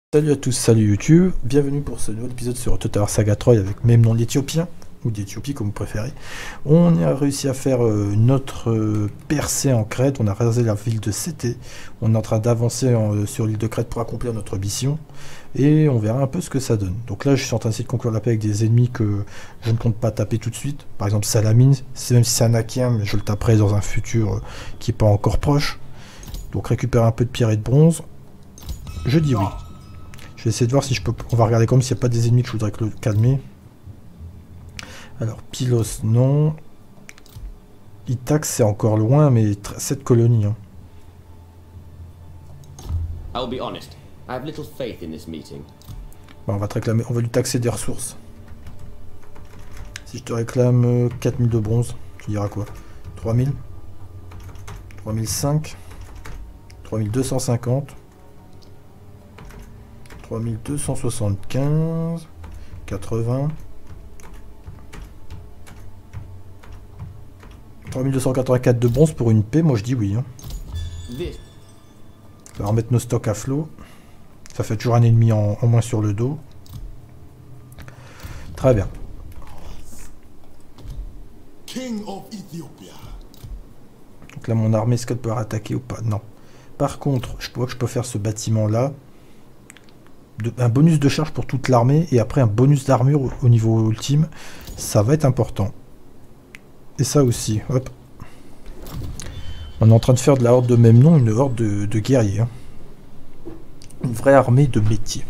Salut à tous, salut YouTube, bienvenue pour ce nouvel épisode sur Total War Saga 3 avec même nom l'Éthiopien, ou d'Éthiopie comme vous préférez. On a réussi à faire notre percée en Crète, on a rasé la ville de Cété, on est en train d'avancer sur l'île de Crète pour accomplir notre mission, et on verra un peu ce que ça donne. Donc là je suis en train d'essayer de conclure la paix avec des ennemis que je ne compte pas taper tout de suite, par exemple Salamine, même si c'est un Akien, mais je le taperai dans un futur qui n'est pas encore proche. Donc récupérer un peu de pierre et de bronze, je dis oui. Je vais essayer de voir si je peux... On va regarder comme s'il n'y a pas des ennemis que je voudrais calmer. Alors, Pylos, non. Itax, c'est encore loin, mais 7 colonies. Hein. I'll be honest. I have little faith in this meeting. Bon, on va te réclamer... On va lui taxer des ressources. Si je te réclame 4000 de bronze, tu diras quoi? 3000 3005 3250 3275, 80, 3284 de bronze pour une paix, moi je dis oui. Hein. On va remettre nos stocks à flot. Ça fait toujours un ennemi en moins sur le dos. Très bien. Donc là mon armée, est-ce qu'elle peut attaquer ou pas? Non. Par contre, je vois que je peux faire ce bâtiment là. Un bonus de charge pour toute l'armée et après un bonus d'armure au niveau ultime, ça va être important. Et ça aussi, hop. On est en train de faire de la horde de même nom, une horde de guerriers. Hein. Une vraie armée de métier.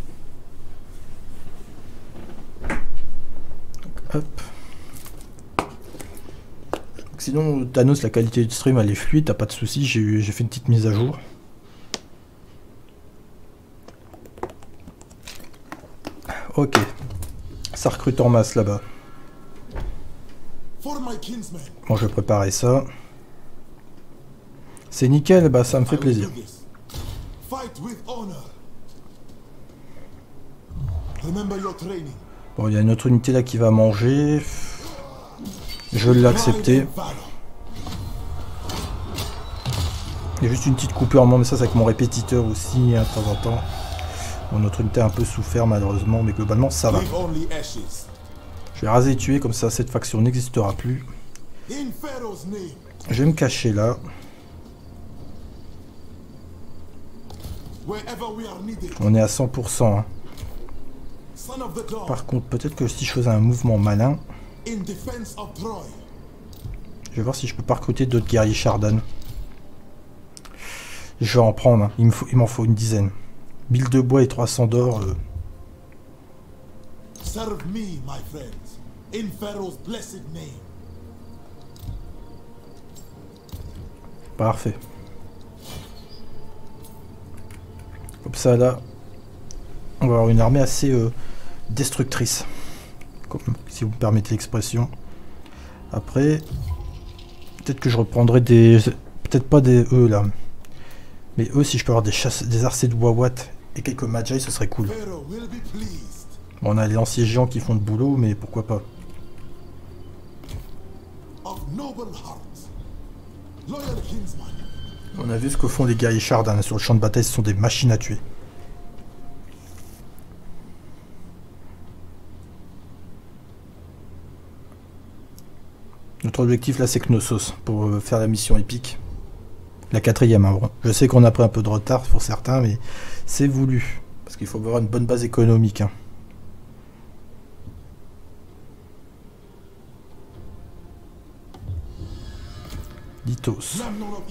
Donc, hop. Donc, sinon, Thanos, la qualité du stream, elle est fluide, t'as pas de soucis, j'ai fait une petite mise à jour. Ok, ça recrute en masse là-bas. Bon, je vais préparer ça. C'est nickel, bah ça me fait plaisir. Bon, il y a une autre unité là qui va manger. Je vais l'accepter. Il y a juste une petite coupure en moins, mais ça c'est avec mon répétiteur aussi, hein, de temps en temps. Mon autre unité a un peu souffert malheureusement, mais globalement ça va. Je vais raser et tuer, comme ça cette faction n'existera plus. Je vais me cacher là. On est à 100%. Hein. Par contre, peut-être que si je faisais un mouvement malin, je vais voir si je peux pas recruter d'autres guerriers Shardan. Je vais en prendre, hein. Il m'en faut une dizaine. 1000 de bois et 300 d'or. Parfait. Comme ça là, on va avoir une armée assez destructrice. Comme, si vous me permettez l'expression. Après, peut-être que je reprendrai des... Peut-être pas des là. Mais eux, si je peux avoir des arcées de Wawat et quelques Magi, ce serait cool. Bon, on a les lanciers géants qui font le boulot, mais pourquoi pas. On a vu ce que font les guerriers Shardan sur le champ de bataille, ce sont des machines à tuer. Notre objectif là, c'est Knossos pour faire la mission épique. La 4e, hein, bon. Je sais qu'on a pris un peu de retard pour certains, mais c'est voulu. Parce qu'il faut avoir une bonne base économique. Hein. Lithos.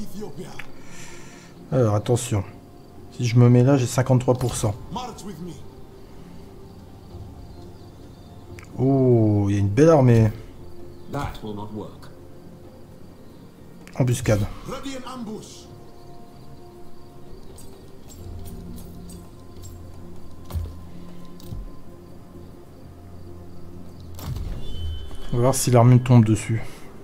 Alors, attention. Si je me mets là, j'ai 53%. Oh, il y a une belle armée. Embuscade. On va voir si l'armée me tombe dessus.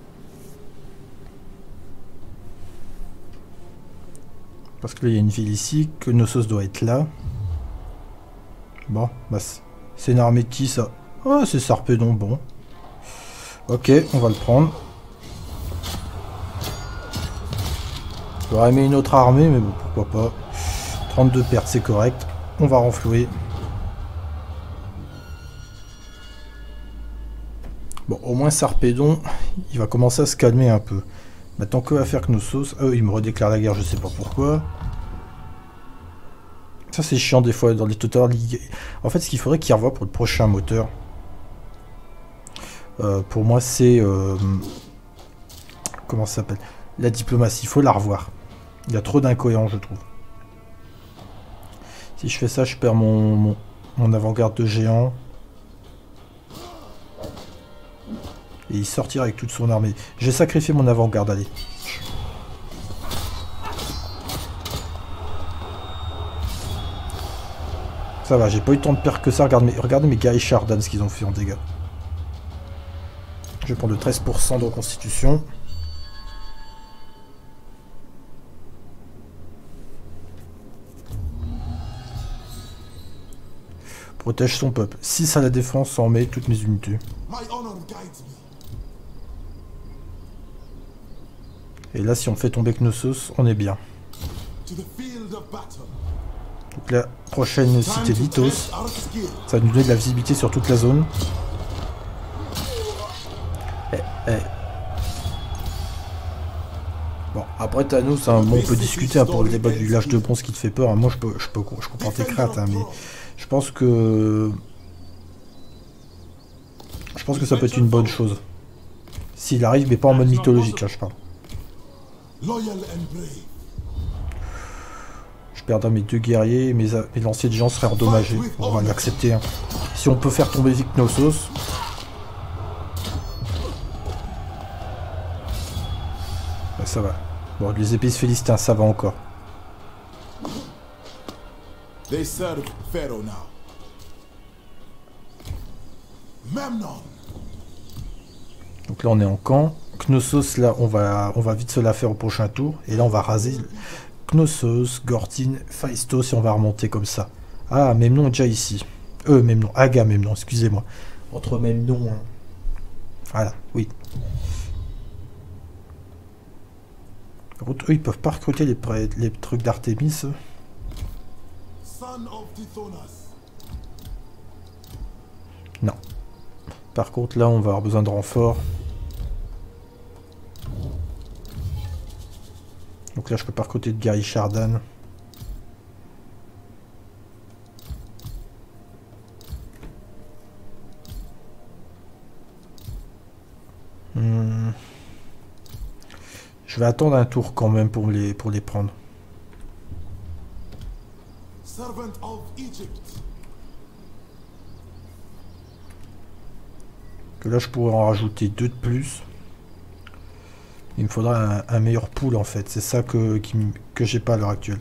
Parce que là, il y a une ville ici, que Knossos doit être là. Bon, bah c'est une armée de qui ça? Ah, c'est Sarpedon, bon. Ok, on va le prendre. J'aurais aimé une autre armée, mais bon, pourquoi pas. 32 pertes, c'est correct. On va renflouer. Bon, au moins Sarpedon, il va commencer à se calmer un peu. Maintenant, que va faire Knossos? Il me redéclare la guerre, je sais pas pourquoi. Ça, c'est chiant des fois dans les Total League. En fait, ce qu'il faudrait qu'il revoie pour le prochain moteur, pour moi, c'est... comment ça s'appelle? La diplomatie, il faut la revoir. Il y a trop d'incohérences, je trouve. Si je fais ça, je perds mon avant-garde de géant. Et il sortira avec toute son armée. J'ai sacrifié mon avant-garde, allez. Ça va, j'ai pas eu tant de perdre que ça. Regardez mes guerriers Shardan, ce qu'ils ont fait en dégâts. Je vais prendre le 13% de reconstitution. Protège son peuple. 6 à la défense, en met toutes mes unités. Et là, si on fait tomber Knossos, on est bien. Donc la prochaine cité Litos, ça va nous donner de la visibilité sur toute la zone. Bon, après Thanos, hein, bon, on peut discuter hein, pour le débat du village de bronze qui te fait peur. Hein. Moi, je comprends tes craintes, hein, mais je pense que ça peut être une bonne chose. S'il arrive, mais pas en mode mythologique, hein, je parle. Je perdrai mes 2 guerriers, mes lanciers de géants seraient endommagés. On va l'accepter. Hein. Si on peut faire tomber Knossos. Ben, ça va. Bon, les épices philistins, ça va encore. Donc là, on est en camp. Knossos, là, on va vite se la faire au prochain tour. Et là, on va raser Knossos, Gortyn, Phaistos, et on va remonter comme ça. Ah, Memnon est déjà ici. Memnon, Agamemnon, excusez-moi. Entre Memnon... Hein. Voilà, oui. Par contre, eux, ils peuvent pas recruter les trucs d'Artémis. Non. Par contre, là, on va avoir besoin de renfort. Donc là, je peux pas recruter de guerrier Shardan. Je vais attendre un tour quand même pour les prendre. Que là, je pourrais en rajouter 2 de plus. Il me faudra un meilleur pool en fait. C'est ça que j'ai pas à l'heure actuelle.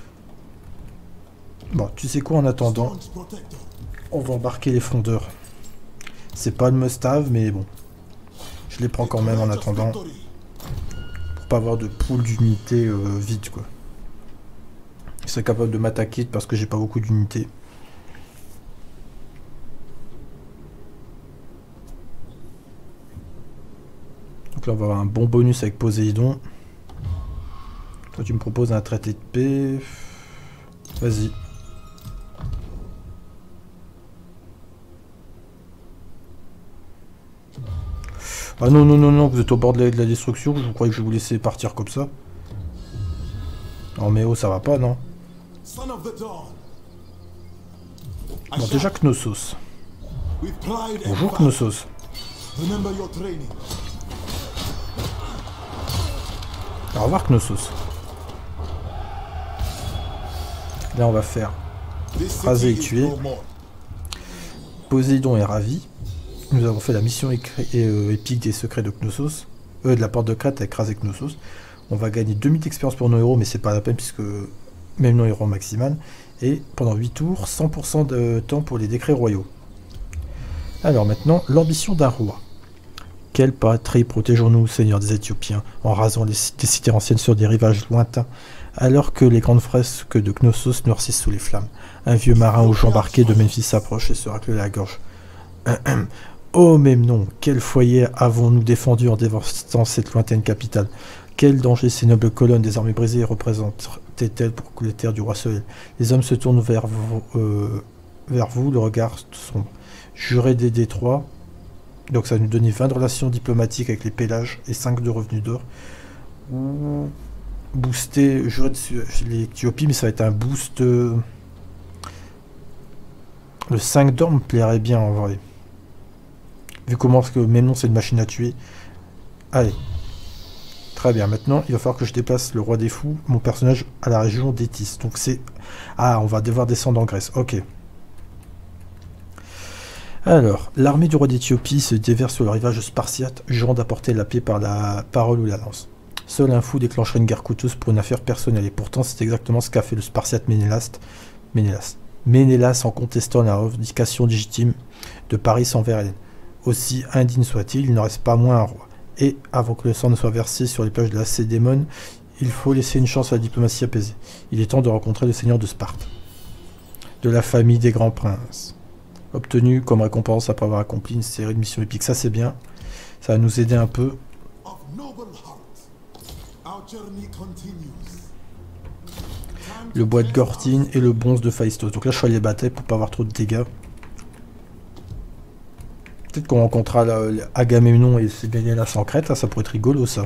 Bon, tu sais quoi, en attendant, on va embarquer les fondeurs. C'est pas le must-have, mais bon. Je les prends quand même en attendant. Pour pas avoir de pool d'unités vite quoi. Ils seraient capables de m'attaquer parce que j'ai pas beaucoup d'unités. Donc là on va avoir un bon bonus avec Poséidon. Toi tu me proposes un traité de paix. Vas-y. Ah non, non, non, non, vous êtes au bord de la destruction, je croyais que je vous laissais partir comme ça. Non mais oh, ça va pas, non? Bon, déjà Knossos. Bonjour Knossos. Au revoir Knossos. Là on va faire raser et tuer. Poséidon est ravi. Nous avons fait la mission épique des secrets de Knossos. De la porte de Crète avec raser Knossos. On va gagner 2000 d'expérience pour nos héros, mais c'est pas la peine puisque même nos héros maximal. Et pendant 8 tours, 100% de temps pour les décrets royaux. Alors maintenant, l'ambition d'un roi. Quelle patrie protégeons-nous, seigneur des Éthiopiens, en rasant des cités anciennes sur des rivages lointains, alors que les grandes fresques de Knossos noircissent sous les flammes. Un vieux marin aux jambes embarquées de Memphis s'approche et se racle la gorge. Oh Memnon, quel foyer avons-nous défendu en dévastant cette lointaine capitale? Quel danger ces nobles colonnes des armées brisées représentaient-elles pour les terres du roi Soleil? Les hommes se tournent vers vous, le regard sombre. Juré des détroits. Donc ça va nous donner 20 de relations diplomatiques avec les pélages et 5 de revenus d'or. Booster, juré de l'Éthiopie, mais ça va être un boost. Le 5 d'or me plairait bien en vrai. Vu comment que même non c'est une machine à tuer. Allez. Très bien, maintenant il va falloir que je déplace le roi des fous, mon personnage, à la région d'Étis. Donc c'est... Ah, on va devoir descendre en Grèce, ok. Alors, l'armée du roi d'Éthiopie se déverse sur le rivage spartiate, jurant d'apporter la paix par la parole ou la lance. Seul un fou déclencherait une guerre coûteuse pour une affaire personnelle, et pourtant c'est exactement ce qu'a fait le spartiate Ménélas en contestant la revendication légitime de Paris envers Hélène. Aussi indigne soit-il, il ne reste pas moins un roi. Et, avant que le sang ne soit versé sur les plages de la Cédémone, il faut laisser une chance à la diplomatie apaisée. Il est temps de rencontrer le seigneur de Sparte. De la famille des grands princes. Obtenu comme récompense après avoir accompli une série de missions épiques. Ça c'est bien. Ça va nous aider un peu. Le bois de Gortine et le bronze de Phaistos. Donc là je fais les batailles pour pas avoir trop de dégâts. Peut-être qu'on rencontrera Agamemnon et ses Ménélas en Crète. Ça pourrait être rigolo ça.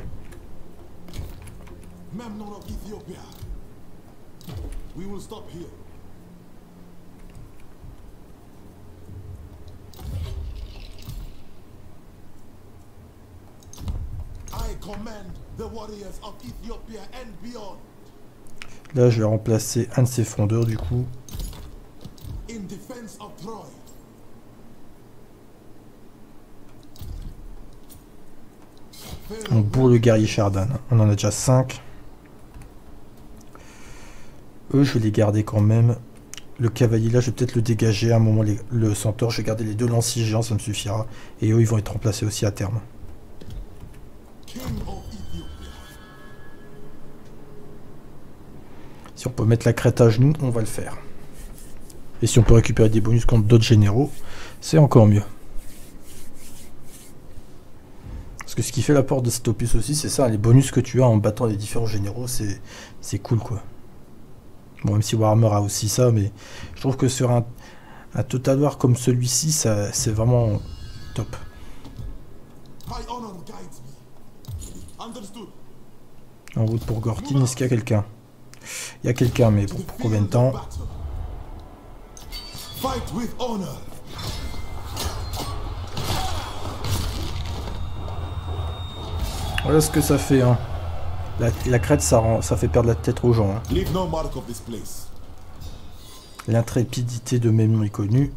Là, je vais remplacer un de ces frondeurs du coup. On bourre le guerrier Chardan. On en a déjà 5. Eux, je vais les garder quand même. Le cavalier là, je vais peut-être le dégager à un moment. Le centaure, je vais garder les 2 lanciers géants, ça me suffira. Et eux, ils vont être remplacés aussi à terme. Si on peut mettre la Crète à genoux, on va le faire. Et si on peut récupérer des bonus contre d'autres généraux, c'est encore mieux. Parce que ce qui fait l'apport de cet opus aussi, c'est ça, les bonus que tu as en battant les différents généraux, c'est cool quoi. Bon, même si Warhammer a aussi ça, mais je trouve que sur un Total War comme celui-ci, c'est vraiment top. En route pour Gortine, est-ce qu'il y a quelqu'un? Il y a quelqu'un, mais bon, pour combien de temps? Voilà ce que ça fait, hein. La crête, ça fait perdre la tête aux gens. Hein. L'intrépidité de Memnon est connue.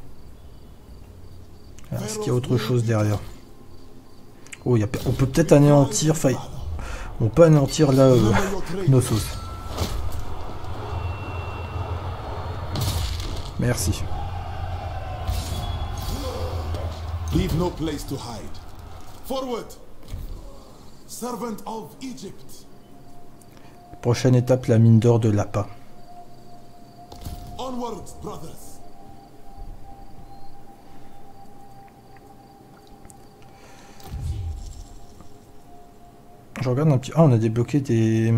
Est-ce qu'il y a autre chose derrière? Oh, on peut peut-être anéantir... On peut anéantir là Knossos. Merci. Leave no place to hide. Forward. Servant of Egypt. Prochaine étape, la mine d'or de Lapa. Onward, brothers. Je regarde un petit... Ah, on a débloqué des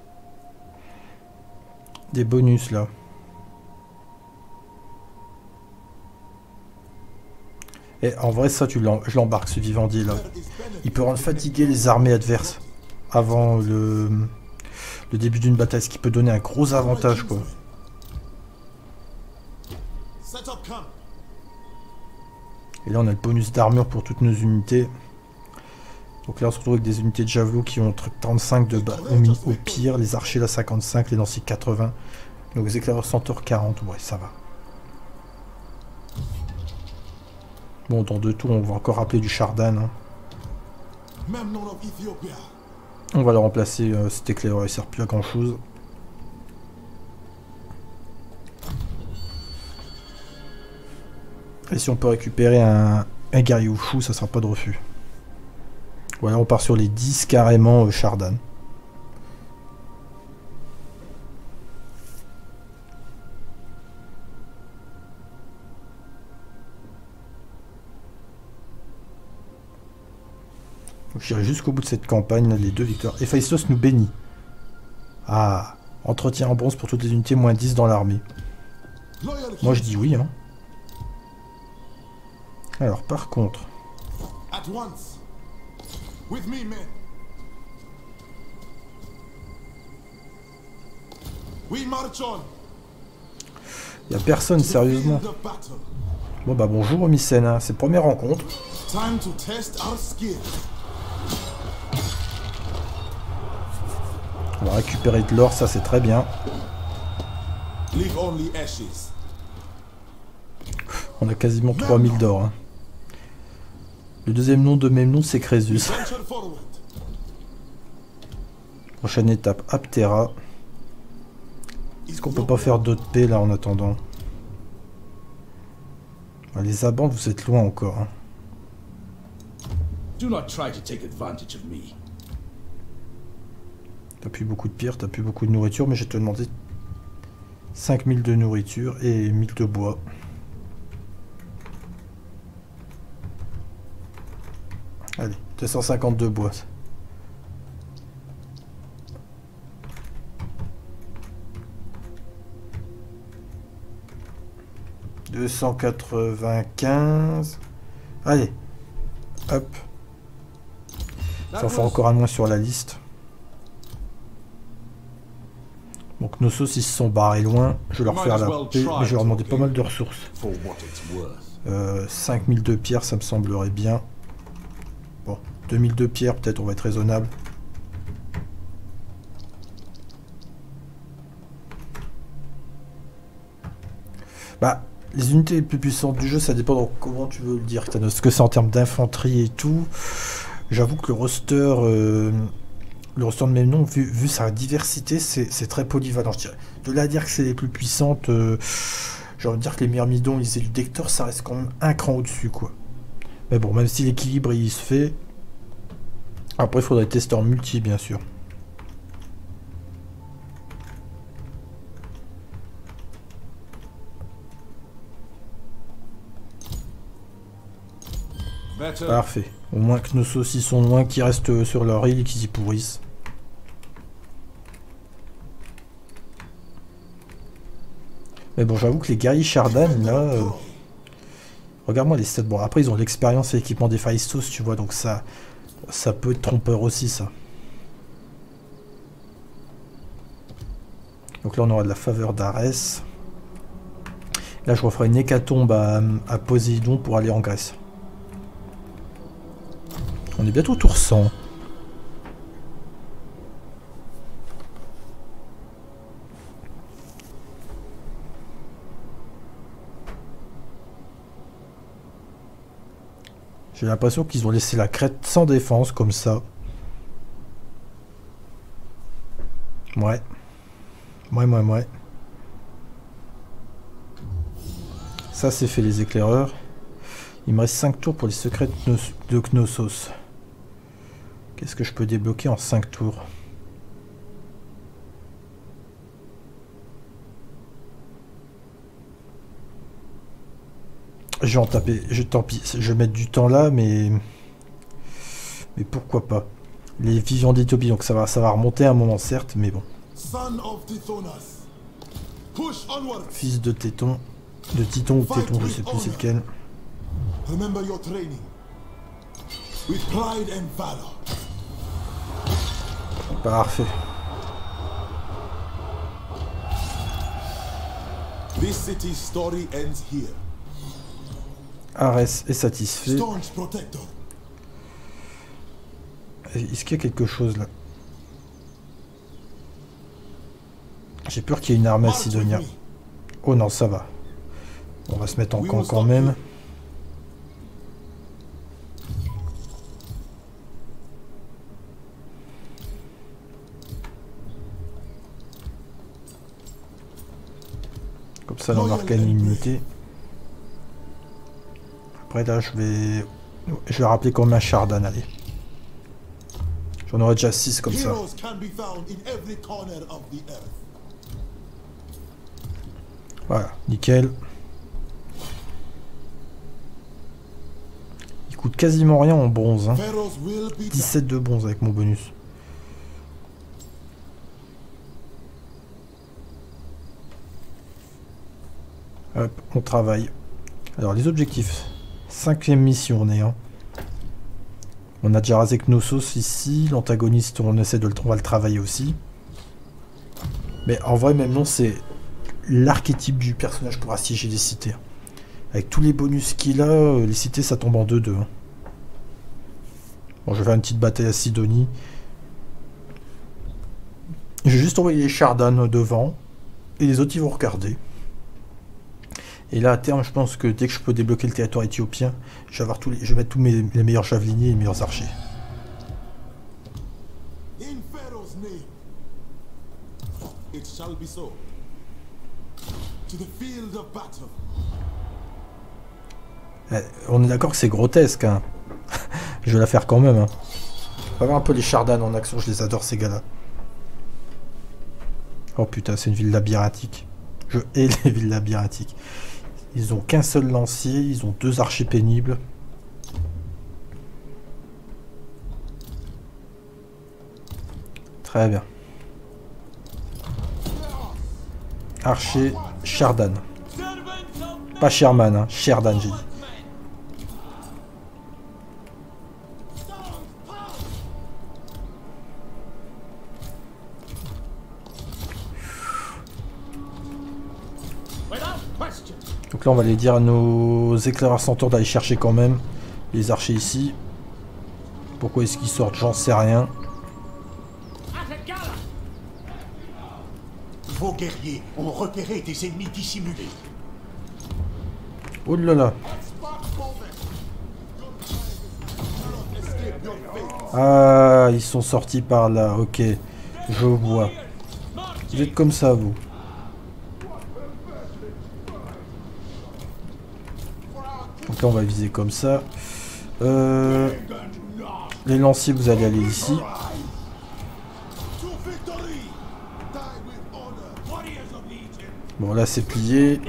bonus là. Et en vrai, ça, je l'embarque, ce vivandier là. Il peut rendre fatiguer les armées adverses avant le début d'une bataille, ce qui peut donner un gros avantage quoi. Et là, on a le bonus d'armure pour toutes nos unités. Donc là, on se retrouve avec des unités de javelot qui ont 35 de bas au pire, les archers là 55, les lanciers 80. Donc les éclaireurs centaures 40, ouais, ça va. Bon, dans 2 tours, on va encore rappeler du Chardan. Hein. On va le remplacer, cet éclaireur, il sert plus à grand chose. Et si on peut récupérer un guerrier Wushu, ça sera pas de refus. Voilà, on part sur les 10 carrément Chardan. Donc j'irai jusqu'au bout de cette campagne, les 2 victoires. Héphaïstos nous bénit. Ah, entretien en bronze pour toutes les unités, moins 10 dans l'armée. Moi je dis oui, hein. Alors par contre... At once. With me, men. We march on. Il n'y a personne, sérieusement. The battle. Bon bah bonjour Mycène, hein. C'est première rencontre. Time to test our skill. On va récupérer de l'or, ça c'est très bien. Leave only ashes. On a quasiment 3000 d'or. Hein. Le deuxième nom de même nom c'est Crésus. Venture forward. Prochaine étape, Aptera. Est-ce qu'on peut pas faire d'autres paix là en attendant? Les Abantes, vous êtes loin encore. Hein. Do not try to take advantage of me. T'as plus beaucoup de pierres, t'as plus beaucoup de nourriture, mais je vais te demander 5000 de nourriture et 1000 de bois. Allez, 250 de bois. « 295... » Allez. Hop. Ça en fait encore un moins sur la liste. Donc nos sauces ils se sont barrés loin. Je vais leur faire la paix, mais je vais leur demander pas mal de ressources. 5000 de pierres, ça me semblerait bien. Bon, 2000 de pierres, peut-être on va être raisonnable. Bah, les unités les plus puissantes du jeu, ça dépend de comment tu veux le dire, Thanos. Ce que c'est en termes d'infanterie et tout. J'avoue que le roster de même nom, vu sa diversité, c'est très polyvalent. Je dirais. De là à dire que c'est les plus puissantes, j'ai envie de dire que les myrmidons, les éludecteurs, ça reste quand même un cran au-dessus, quoi. Mais bon, même si l'équilibre il se fait, après il faudrait tester en multi, bien sûr. Parfait. Au moins que nos saucisses sont loin, qu'ils restent sur leur île et qu'ils y pourrissent. Mais bon, j'avoue que les guerriers Shardan, là... regarde-moi les stats. Bon, après, ils ont l'expérience et l'équipement des Héphaïstos, tu vois, donc ça peut être trompeur aussi, ça. Donc là, on aura de la faveur d'Arès. Là, je referai une hécatombe à Poséidon pour aller en Grèce. On est bientôt au tour 100. J'ai l'impression qu'ils ont laissé la Crète sans défense, comme ça. Ouais. Ouais. Ça, c'est fait les éclaireurs. Il me reste 5 tours pour les secrets de Knossos. Qu'est-ce que je peux débloquer en 5 tours? Je vais en taper. Tant pis, je vais mettre du temps là, mais pourquoi pas. Les visions d'Éthiopie, donc ça va remonter à un moment, certes, mais bon. Fils de Téton. De Titon ou Téton, je sais plus c'est lequel. Remember your training. With pride and valor. Parfait. This city's story ends here. Arès est satisfait. Staunch protector. Est-ce qu'il y a quelque chose là? J'ai peur qu'il y ait une armée à Sidonia. Oh non, ça va. On va se mettre en camp quand même. Comme ça, on marque une unité. Après là, je vais rappeler combien Shardan, allez. J'en aurai déjà 6 comme ça. Voilà, nickel. coûte quasiment rien en bronze. Hein. Pharaohs will be 17 de bronze avec mon bonus. Hop, on travaille. Alors les objectifs. 5e mission on est. Hein. On a déjà rasé Knossos ici. L'antagoniste on essaie de on va le travailler aussi. Mais en vrai même non c'est l'archétype du personnage pour assiéger les cités. Avec tous les bonus qu'il a, les cités ça tombe en 2-2. Hein. Bon je vais faire une petite bataille à Sidonie. Je vais juste envoyer les Shardan devant. Et les autres ils vont regarder. Et là à terme je pense que dès que je peux débloquer le territoire éthiopien, je vais avoir je vais mettre tous les meilleurs javeliniers et les meilleurs archers. in Pharaoh's name. It shall be so. To the field of battle. On est d'accord que c'est grotesque, hein. Je vais la faire quand même. Hein. On va voir un peu les Shardan en action, je les adore ces gars-là. Oh putain, c'est une ville labyrinthique. Je hais les villes labyrinthiques. Ils ont qu'un seul lancier, ils ont 2 archers pénibles. Très bien. Archer Shardan. Pas Sherman, hein, Shardan j'ai dit. Donc là on va aller dire à nos éclaireurs centaures d'aller chercher quand même les archers ici. Pourquoi est-ce qu'ils sortent, j'en sais rien. Vos guerriers ont repéré des ennemis dissimulés. Oh là là. Ah, ils sont sortis par là, ok. Je vois. Vous êtes comme ça, vous. Donc là, on va viser comme ça. Les lanciers, vous allez aller ici. Bon, là, c'est plié.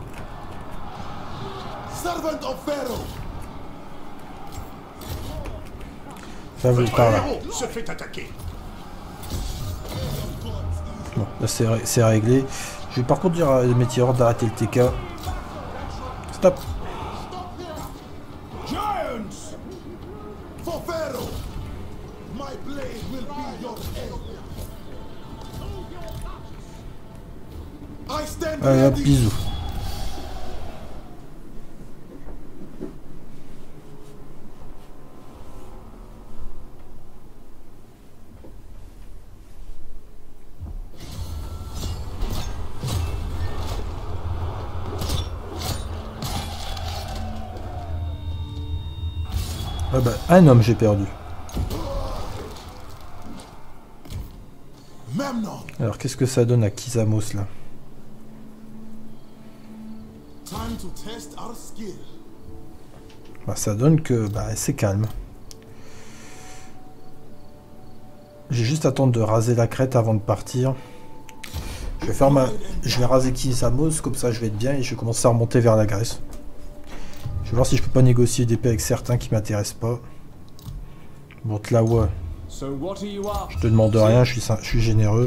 Servant of Pharaoh. Ça, vous par là. Héros se fait attaquer. Bon, là, c'est réglé. Je vais par contre dire à Météor d'arrêter le TK. Stop. Giants! For Pharaoh! My blade will be your end. I stand Allez, hop, ready. bisous. Ah bah, un homme j'ai perdu. Memnon, Alors qu'est-ce que ça donne à Kizamos là? time to test our skill. Bah, ça donne que bah, c'est calme. J'ai juste à attendre de raser la crête avant de partir. Je vais raser Kizamos, comme ça je vais être bien et je vais commencer à remonter vers la Grèce. Je vais voir si je peux pas négocier des paix avec certains qui m'intéressent pas. Bon, Tlawa, je te demande rien, je suis généreux.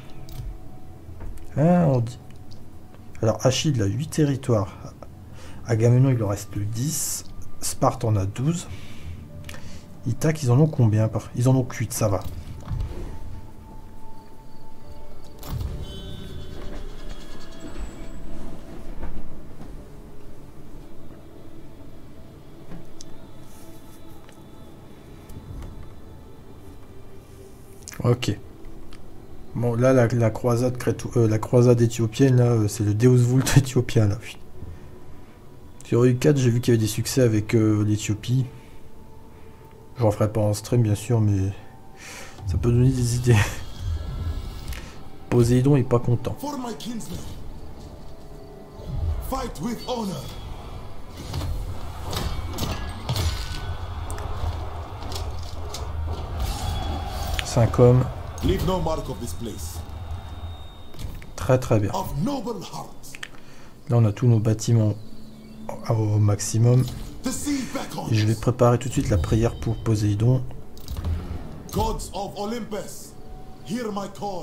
Hein, on dit. Alors, Achille, il a 8 territoires. Agamemnon, il en reste 10. Sparte en a 12. Ithaque, ils en ont combien? Ils en ont 8, ça va. Ok. Bon, là, la croisade la croisade éthiopienne, là, c'est le Deus Vult éthiopien, là. Sur U4, j'ai vu qu'il y avait des succès avec l'Éthiopie. J'en ferai pas en stream, bien sûr, mais ça peut donner des idées. Poséidon est pas content. For my kinsmen. Fight with honor. Cinq hommes. Leave no mark of this place. Très très bien. Of noble heart. Là, on a tous nos bâtiments au maximum. The sea beckons. Et je vais préparer tout de suite la prière pour Poséidon. Gods of Olympus, hear my call.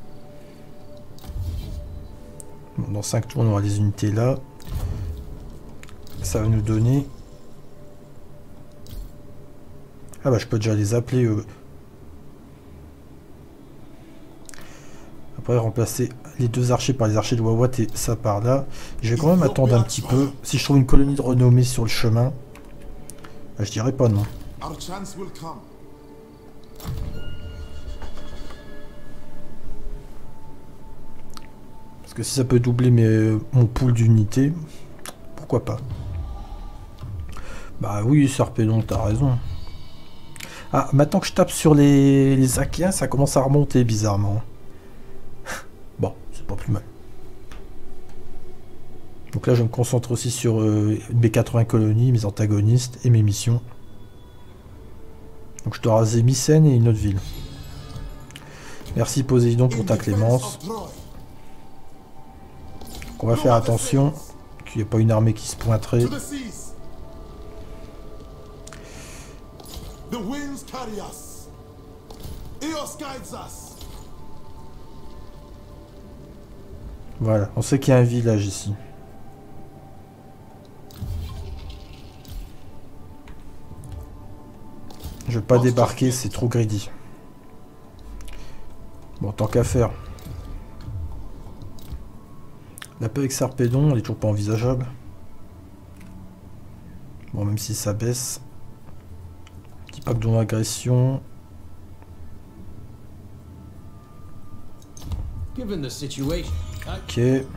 Bon, dans 5 tours, on aura les unités là. Ça va nous donner... Ah bah je peux déjà les appeler. Après remplacer les 2 archers par les archers de Wawat et ça par là. Je vais quand même attendre un petit peu. Si je trouve une colonie de renommée sur le chemin, bah, je dirais pas non. Our chance will come. Parce que si ça peut doubler mon pool d'unités, pourquoi pas. Bah oui, Sarpedon, t'as raison. Ah, maintenant que je tape sur les Achaéens, ça commence à remonter bizarrement. Bon, c'est pas plus mal. Donc là, je me concentre aussi sur mes 80 colonies, mes antagonistes et mes missions. Donc je dois raser Mycène et une autre ville. Merci Poséidon pour ta clémence. Donc on va faire attention qu'il n'y ait pas une armée qui se pointerait. The winds carry us. Eos guides us. Voilà, on sait qu'il y a un village ici. Je vais pas débarquer, c'est trop greedy. Bon, tant qu'à faire. La paix avec Sarpedon, elle est toujours pas envisageable. Bon, même si ça baisse. Petit pack de non-agression. Ok.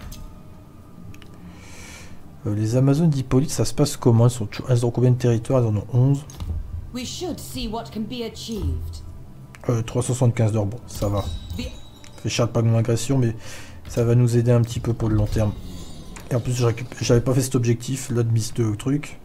Les Amazones d'Hippolyte, ça se passe comment? Elles ont combien de territoires? Elles en ont 11. 375 d'or, bon, ça va. Fait cher le pack de non-agression, mais ça va nous aider un petit peu pour le long terme. Et en plus, j'avais pas fait cet objectif, là, de truc.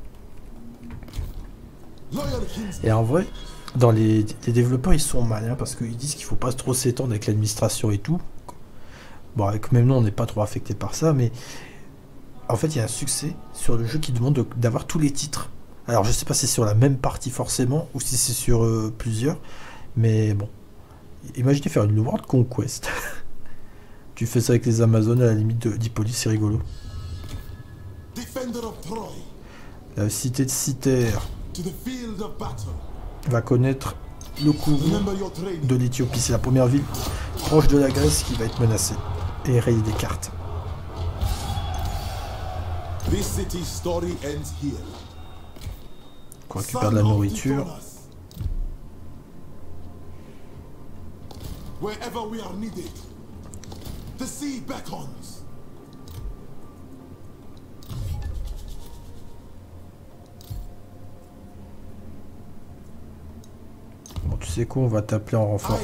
Et en vrai, dans les développeurs, ils sont malins parce qu'ils disent qu'il faut pas trop s'étendre avec l'administration et tout. Bon, avec même nous, on n'est pas trop affecté par ça, mais en fait, il y a un succès sur le jeu qui demande d'avoir tous les titres. Alors, je sais pas si c'est sur la même partie forcément ou si c'est sur plusieurs, mais bon. Imaginez faire une World Conquest. Tu fais ça avec les Amazones à la limite d'Hippolyte, c'est rigolo. La cité de Cythère va connaître le coup de l'Éthiopie. C'est la première ville proche de la Grèce qui va être menacée et rayer des cartes. On récupère de la nourriture. Bon, tu sais quoi, on va t'appeler en renfort.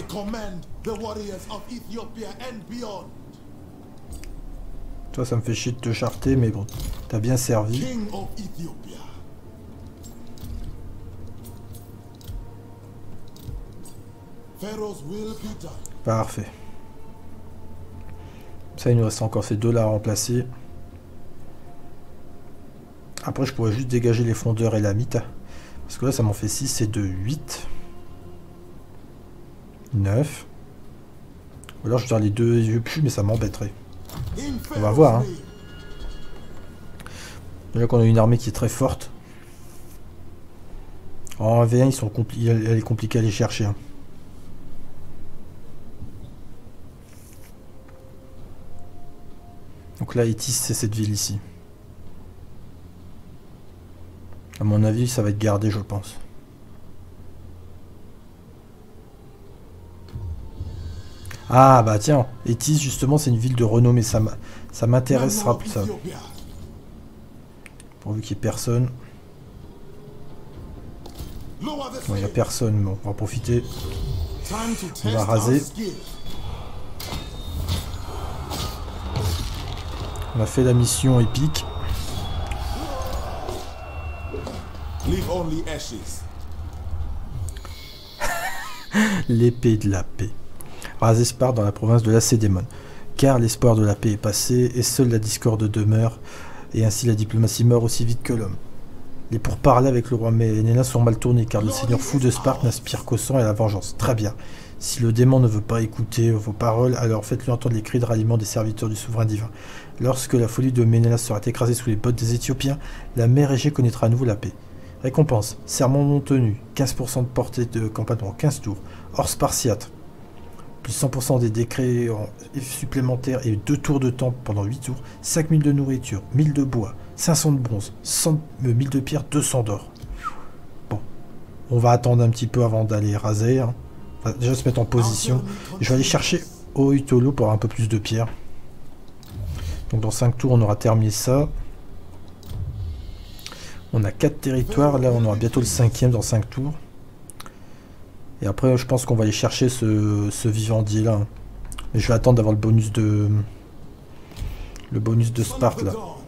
Toi, ça me fait chier de te charter, mais bon, t'as bien servi. Parfait. Ça, il nous reste encore ces deux-là à remplacer. Après, je pourrais juste dégager les fondeurs et la mythe. Parce que là, ça m'en fait 6 et 2, 8. 9. Ou alors, je vais faire les deux yeux plus, mais ça m'embêterait. On va voir. Hein. Déjà qu'on a une armée qui est très forte. En V1, elle est compliquée à aller chercher. Hein. Donc là, Itis, c'est cette ville ici. À mon avis, ça va être gardé, je pense. Ah bah tiens, Itis, justement, c'est une ville de renommée. Ça m'intéressera plus ça. Pourvu qu'il n'y ait personne. Bon, il n'y a personne, bon, on va profiter. On va raser. On a fait la mission épique. L'épée de la paix. Raser Sparte dans la province de Lacédémone. Car l'espoir de la paix est passé et seule la discorde demeure. Et ainsi la diplomatie meurt aussi vite que l'homme. Les pourparlers avec le roi Ménélas sont mal tournés, car le seigneur fou de Sparte n'aspire qu'au sang et à la vengeance. Très bien. Si le démon ne veut pas écouter vos paroles, alors faites-lui entendre les cris de ralliement des serviteurs du souverain divin. Lorsque la folie de Ménélas sera écrasée sous les bottes des Éthiopiens, la mer Égée connaîtra à nouveau la paix. Récompense, serment non tenu, 15% de portée de campagne en 15 tours, hors spartiate, plus 100% des décrets supplémentaires et 2 tours de temps pendant 8 tours, 5000 de nourriture, 1000 de bois, 500 de bronze, 1000 de pierre, 200 d'or. Bon, on va attendre un petit peu avant d'aller raser, hein. On va déjà se mettre en position. Je vais aller chercher Oitolo pour avoir un peu plus de pierre. Donc dans 5 tours, on aura terminé ça. On a 4 territoires, là on aura bientôt le 5e dans 5 tours. Et après je pense qu'on va aller chercher ce vivandier là. Mais je vais attendre d'avoir le bonus de Sparte là.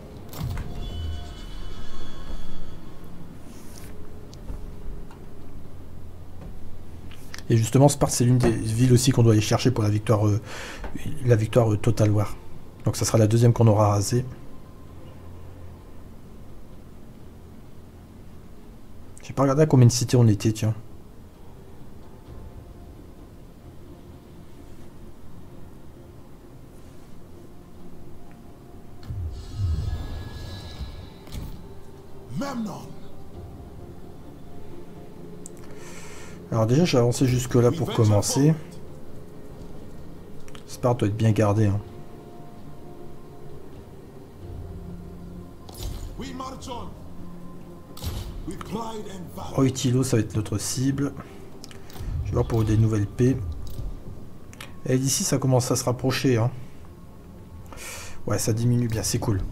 Et justement Sparte c'est l'une des villes aussi qu'on doit aller chercher pour la victoire Total War. Donc ça sera la deuxième qu'on aura rasée. J'ai pas regardé à combien de cités on était, tiens. Alors déjà, j'ai avancé jusque là pour commencer. Sparte doit être bien gardé, hein. Oitilo, ça va être notre cible. Je vais voir pour des nouvelles paix. Et d'ici, ça commence à se rapprocher, hein. Ouais, ça diminue bien, c'est cool.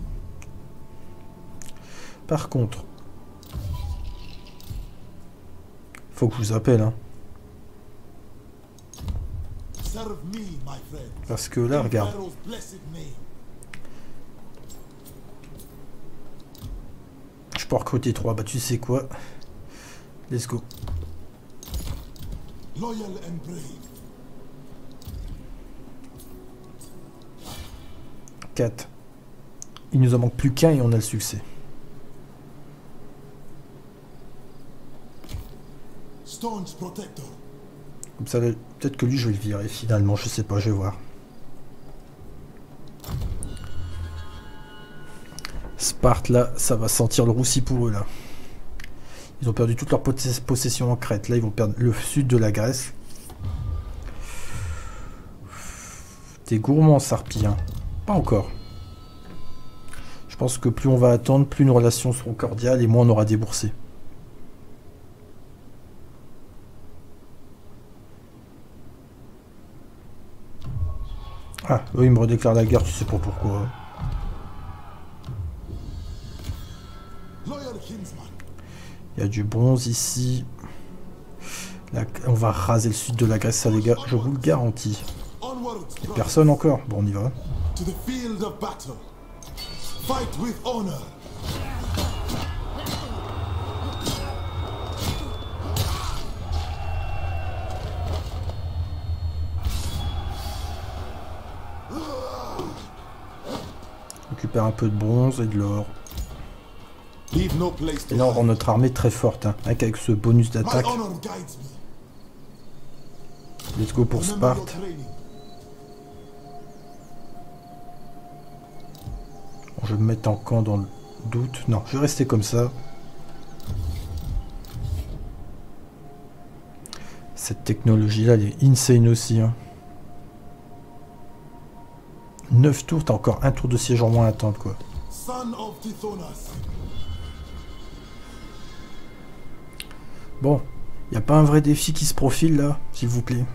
Par contre, faut que je vous appelle, hein. Parce que là, regarde. Je peux recruter 3. Bah, tu sais quoi? Let's go. 4. Il nous en manque plus qu'un et on a le succès. Comme ça, peut-être que lui, je vais le virer finalement. Je sais pas, je vais voir. Sparte, là, ça va sentir le roussi pour eux, là. Ils ont perdu toute leur possession en Crète. Là, ils vont perdre le sud de la Grèce. T'es gourmand, Sarpi, hein. Pas encore. Je pense que plus on va attendre, plus nos relations seront cordiales et moins on aura déboursé. Ah, eux, ils me redéclarent la guerre, tu sais pas pourquoi. Il y a du bronze ici. Là, on va raser le sud de la Grèce, ça les gars, je vous le garantis. Personne encore. Bon, on y va. On récupère un peu de bronze et de l'or. Et là, on rend notre armée très forte, hein, avec ce bonus d'attaque. Let's go pour Sparte. Bon, je vais me mettre en camp dans le doute. Non, je vais rester comme ça. Cette technologie-là, elle est insane aussi, hein. 9 tours, t'as encore un tour de siège en moins à attendre, quoi. Bon, il n'y a pas un vrai défi qui se profile là, s'il vous plaît.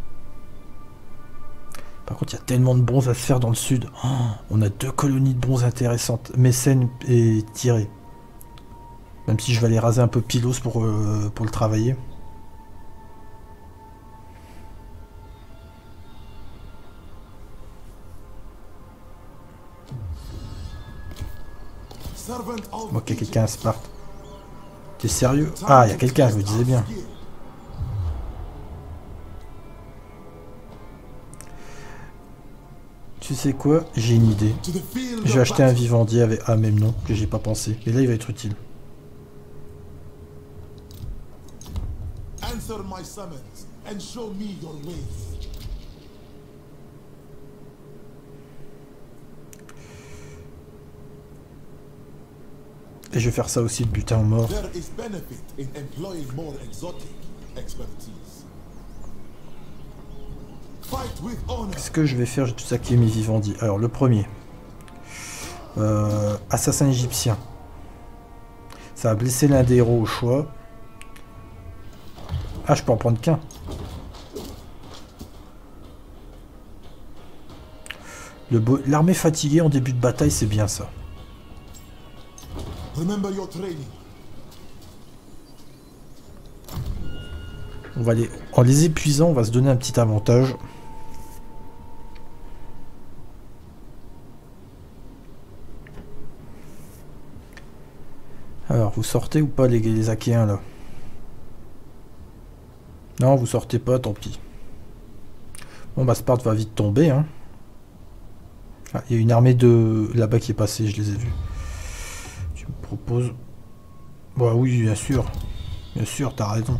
Par contre, il y a tellement de bronze à se faire dans le sud. Oh, on a 2 colonies de bronze intéressantes. Mécène et Tiré. Même si je vais aller raser un peu Pylos pour le travailler. Ok, quelqu'un à Sparte. T'es sérieux? Ah, il y a quelqu'un, je me disais bien. Tu sais quoi? J'ai une idée. Je vais acheter un vivandier avec un même nom que j'ai pas pensé. Et là, il va être utile. Answer my summons and show me your ways. Et je vais faire ça aussi de butin aux morts. There is benefit in employing more exotic expertise. Fight with honor. Qu'est-ce que je vais faire? J'ai tout ça qui est mis vivant dit. Alors le premier. Assassin égyptien. Ça a blessé l'un des héros au choix. Ah, je peux en prendre qu'un. L'armée fatiguée en début de bataille, c'est bien ça. Remember your training. On va les... En les épuisant, on va se donner un petit avantage. Alors, vous sortez ou pas les Achéens là? Non, vous sortez pas, tant pis. Bon bah Sparte va vite tomber, hein. Ah, il y a une armée de là-bas qui est passée, je les ai vus. Tu me proposes... Bah oui, bien sûr. Bien sûr, t'as raison.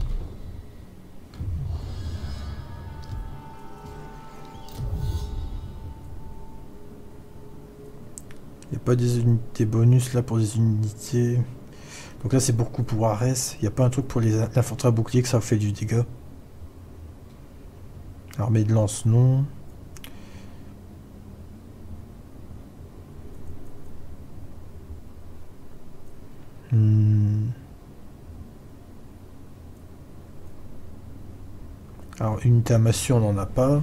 Il n'y a pas des unités bonus là pour des unités... Donc là c'est beaucoup pour Arès. Il n'y a pas un truc pour l'infanterie à bouclier que ça fait du dégât. Armée de lance, non. Alors unité à massue on n'en a pas.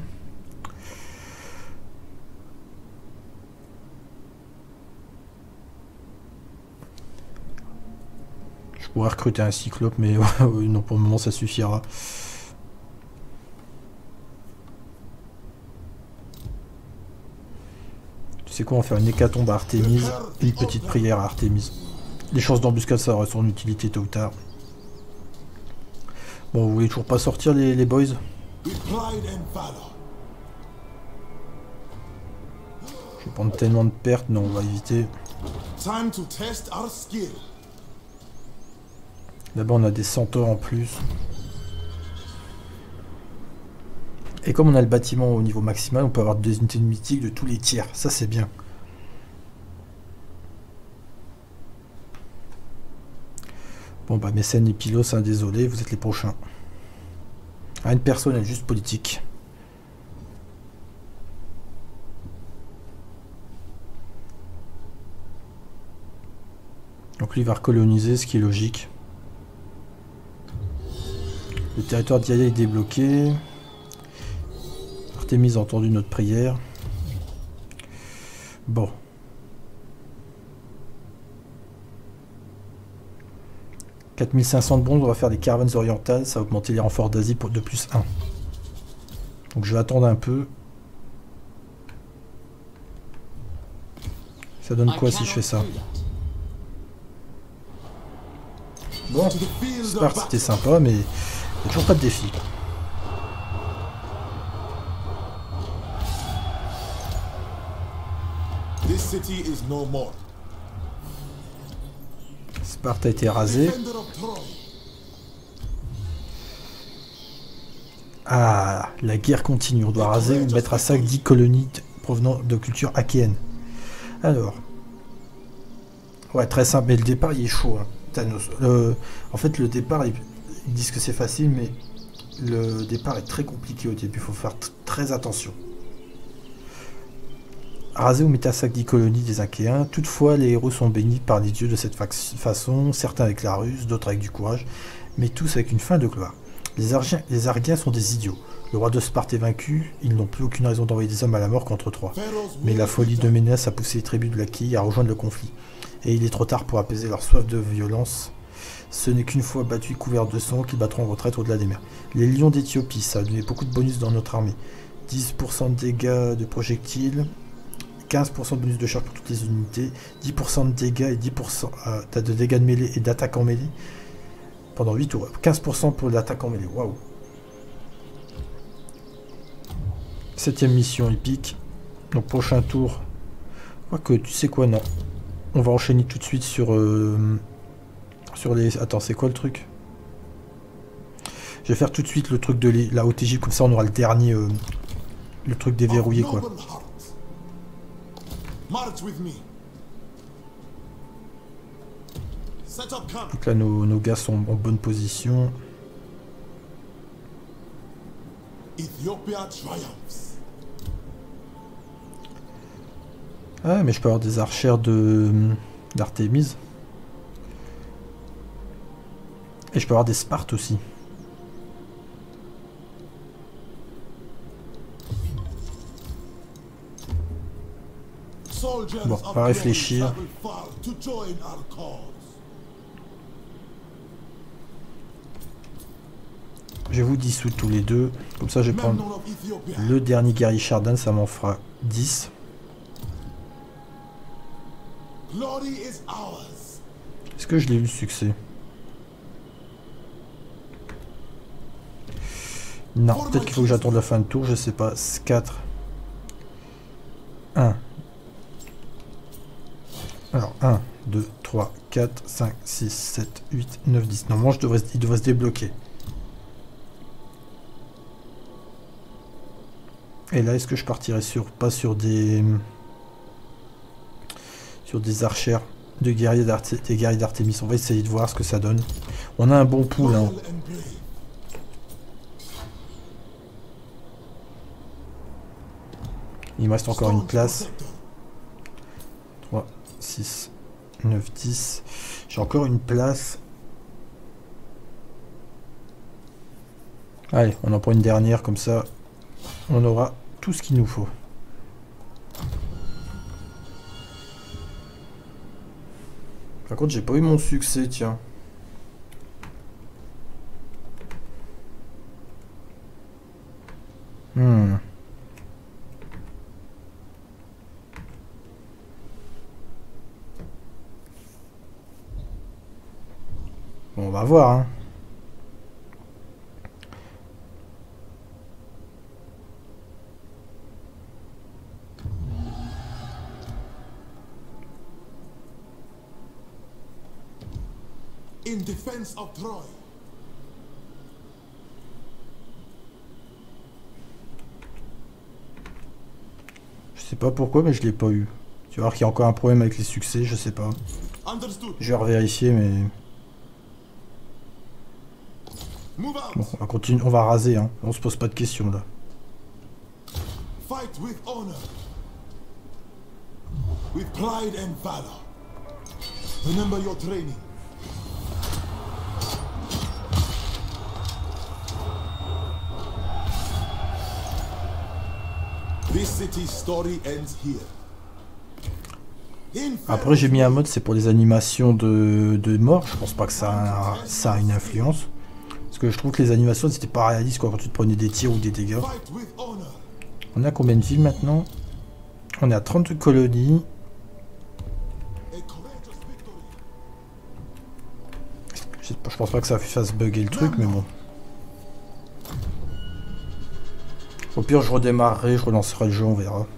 Je pourrais recruter un cyclope mais non, pour le moment ça suffira. Tu sais quoi, on va faire une hécatombe à Artémis, une petite prière à Artémis. Les chances d'embuscade ça aura son utilité tôt ou tard. Bon, vous voulez toujours pas sortir les boys? Je vais prendre tellement de pertes, non on va éviter. Là-bas on a des centaures en plus. Et comme on a le bâtiment au niveau maximal, on peut avoir des unités mythiques de tous les tiers. Ça c'est bien. Bon bah Mécène et Pylos, hein, désolé, vous êtes les prochains. Ah, une personne, elle est juste politique. Donc lui va recoloniser, ce qui est logique. Le territoire d'Iaïa est débloqué. Artémis a entendu notre prière. Bon. « 4500 de bronze, on va faire des caravanes orientales, ça va augmenter les renforts d'Asie de plus 1. Donc je vais attendre un peu. Ça donne quoi si je fais ça? Bon, Sparte c'était sympa, mais il n'y a toujours pas de défi. Sparte a été rasé. Ah, la guerre continue. On doit raser ou mettre à sac 10 colonies provenant de culture achéenne. Alors. Ouais, très simple. Mais le départ, il est chaud. Hein. Thanos. En fait, le départ, ils disent que c'est facile, mais le départ est très compliqué au début. Il faut faire très attention. Raser ou mettre à sac 10 colonies des Achéens. Toutefois, les héros sont bénis par les dieux de cette façon, certains avec la ruse, d'autres avec du courage, mais tous avec une fin de gloire. Les Argiens sont des idiots. Le roi de Sparte est vaincu, ils n'ont plus aucune raison d'envoyer des hommes à la mort contre Troie. Mais la folie de Ménélas a poussé les tribus de l'Achaïe à rejoindre le conflit. Et il est trop tard pour apaiser leur soif de violence. Ce n'est qu'une fois battus et couverts de sang qu'ils battront en retraite au-delà des mers. Les lions d'Éthiopie, ça a donné beaucoup de bonus dans notre armée. 10% de dégâts de projectiles. 15% de bonus de charge pour toutes les unités, 10% de dégâts et 10% de dégâts de mêlée et d'attaque en mêlée pendant 8 tours. 15% pour l'attaque en mêlée, waouh. 7ème mission épique. Donc prochain tour. Quoique, tu sais quoi, non. On va enchaîner tout de suite sur les... Attends, c'est quoi le truc? Je vais faire tout de suite le truc de la OTJ, comme ça on aura le dernier, le truc déverrouillé quoi. Noble heart. March with me. Set up camp. Donc là nos gars sont en bonne position. Ethiopia triumphs. Ah mais je peux avoir des archères d'Artémis. Et je peux avoir des Spartes aussi. Bon, on va réfléchir. Je vais vous dissoudre tous les deux. Comme ça, je vais prendre le dernier guerrier Shardan, ça m'en fera 10. Est-ce que je l'ai eu le succès? Non, peut-être qu'il faut que j'attende la fin de tour, je sais pas. 4. 1. Alors, 1, 2, 3, 4, 5, 6, 7, 8, 9, 10. Normalement, il devrait se débloquer. Et là, est-ce que je partirais pas sur des archères des guerriers d'Artémis? On va essayer de voir ce que ça donne. On a un bon pool, hein. Il me reste encore une place. 3, 6, 9, 10. J'ai encore une place. Allez, on en prend une dernière, comme ça, on aura tout ce qu'il nous faut. Par contre, j'ai pas eu mon succès, tiens. Bon, on va voir, hein. In defense of Troy. Je sais pas pourquoi, mais je l'ai pas eu. Tu vas voir qu'il y a encore un problème avec les succès, je sais pas. Understood. Je vais revérifier, mais... Move out. Bon, on va continuer, on va raser, hein. On se pose pas de questions, là. Fight with honor. With pride and valor. Remember your training. This city's story ends here. Après, j'ai mis un mode, c'est pour les animations de mort. Je pense pas que ça a une influence. Parce que je trouve que les animations, c'était pas réaliste quoi, quand tu te prenais des tirs ou des dégâts. On a combien de villes maintenant? On est à 30 colonies. Je pense pas que ça fasse bugger le truc, mais bon. Au pire, je redémarrerai, je relancerai le jeu, on verra.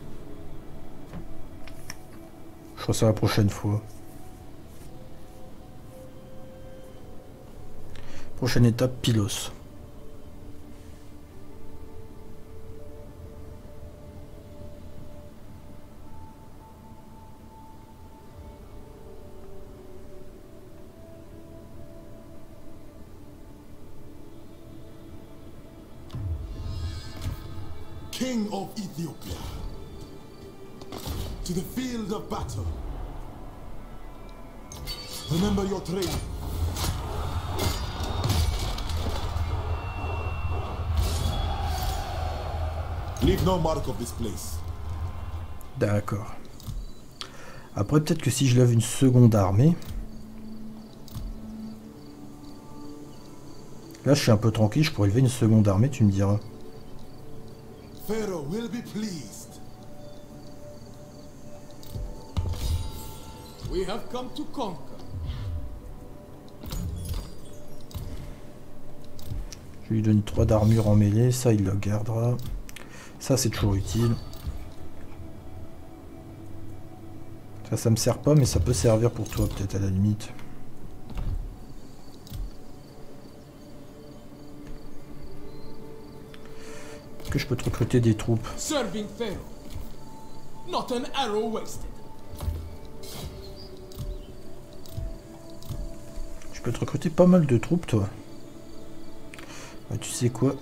Je ferai ça la prochaine fois. Prochaine étape, Pylos. King of Ethiopia, to the field of battle. Remember your training. Leave no mark of this place. D'accord. Après, peut-être que si je lève une seconde armée... Là, je suis un peu tranquille, je pourrais lever une seconde armée, tu me diras. Pharaoh will be pleased. We have come to conquer. Je lui donne 3 d'armure en mêlée, ça il le gardera. Ça c'est toujours utile. Ça me sert pas, mais ça peut servir pour toi peut-être à la limite. Que je peux te recruter des troupes. Serving Pharaoh. Not an arrow wasted. Je peux te recruter pas mal de troupes, toi. Ouais, tu sais quoi?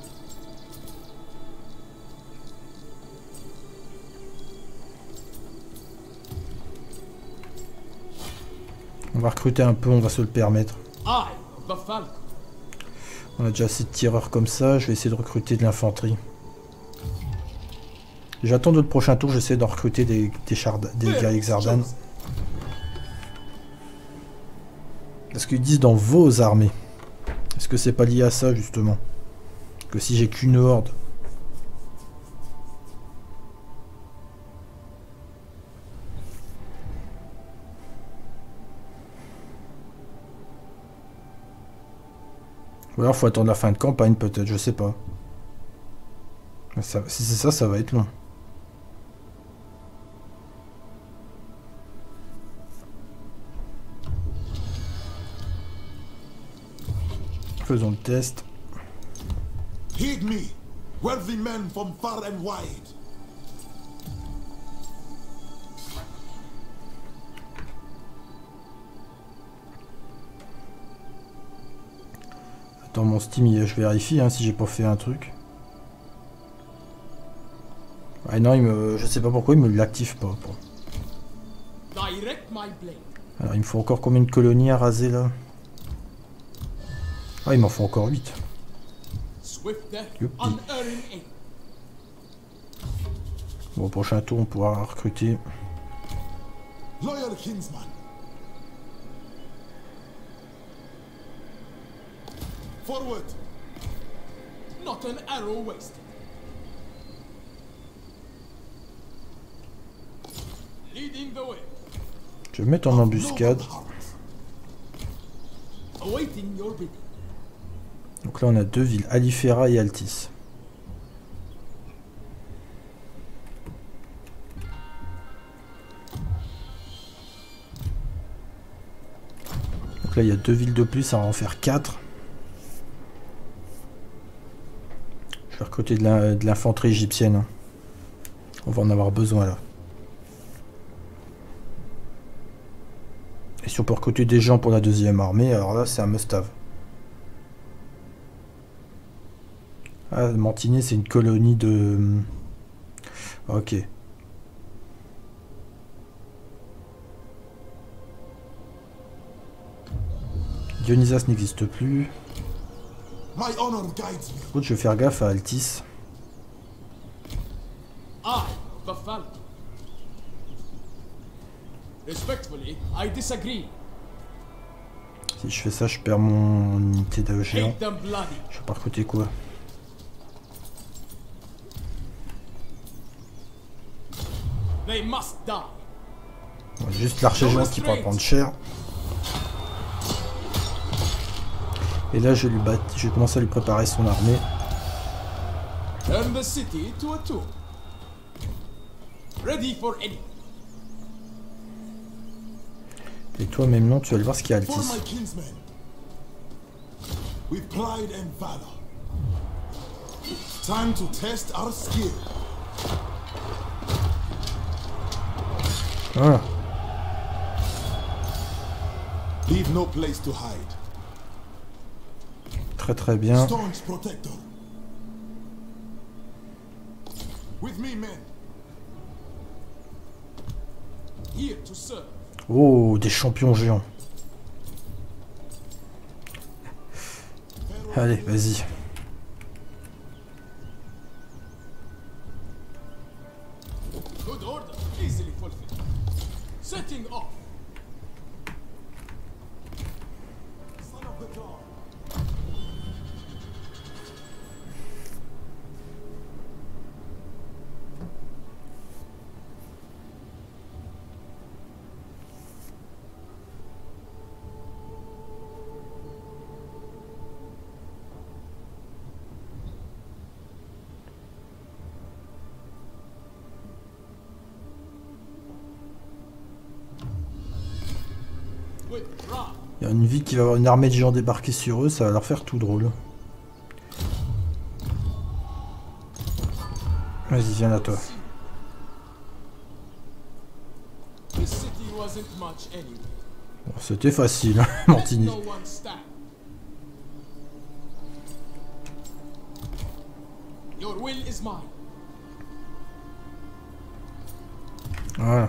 On va recruter un peu, on va se le permettre. I, the Falcon. On a déjà assez de tireurs comme ça, je vais essayer de recruter de l'infanterie. J'attends le prochain tour, j'essaie d'en recruter des guerriers Xardan. Est-ce qu'ils disent dans vos armées? Est-ce que c'est pas lié à ça justement? Que si j'ai qu'une horde. Ou alors faut attendre la fin de campagne peut-être, je sais pas. Ça, si c'est ça, ça va être long. Faisons le test. Heed me, worthy men from far and wide. Attends, mon Steam, je vérifie hein, si j'ai pas fait un truc. Ah non, je sais pas pourquoi il me l'active pas. Direct my blade. Alors il me faut encore combien de colonies à raser là? Ah, il m'en faut encore 8. Swift death, Youpi. unerring aim. Bon, au prochain tour, on pourra recruter. Loyal kinsman. Forward. Not an arrow wasted. Leading the way. Je vais mettre en embuscade. Awaiting your bidding. Donc là, on a deux villes, Alifera et Altis. Donc là, il y a deux villes de plus, ça va en faire 4. Je vais recruter de l'infanterie égyptienne. On va en avoir besoin là. Et si on peut recruter des gens pour la deuxième armée, alors là, c'est un must-have. Ah, Mantiné, c'est une colonie de... Ok. Dionysos n'existe plus. My honor guides me. Écoute, je vais faire gaffe à Altis. I, the Falcon. Respectfully, I disagree. Si je fais ça, je perds mon unité de géant. Hate them bloody. Je vais pas recruter quoi? They must die. Bon, juste l'archer géant qui pourra prendre cher. Et là, je vais commencer à lui préparer son armée. Turn the city to a tomb. Ready for any. Et toi, même non, tu vas aller voir ce qu'il y a à For my Altis. kinsmen. With pride and valor. Time to test our skill. Voilà. Leave no place to hide. Très très bien. Staunch protector. With me, men. Here to serve. Oh, des champions géants. Allez, vas-y. Good order, easily fulfilled. Setting off. Son of the dawn. With pride. Il y a une ville qui va avoir une armée de géants débarquer sur eux, ça va leur faire tout drôle. Vas-y, viens là, toi. The city wasn't much anyway. Bon, c'était facile, hein, Mantini. No one stand. Your will is mine. Voilà.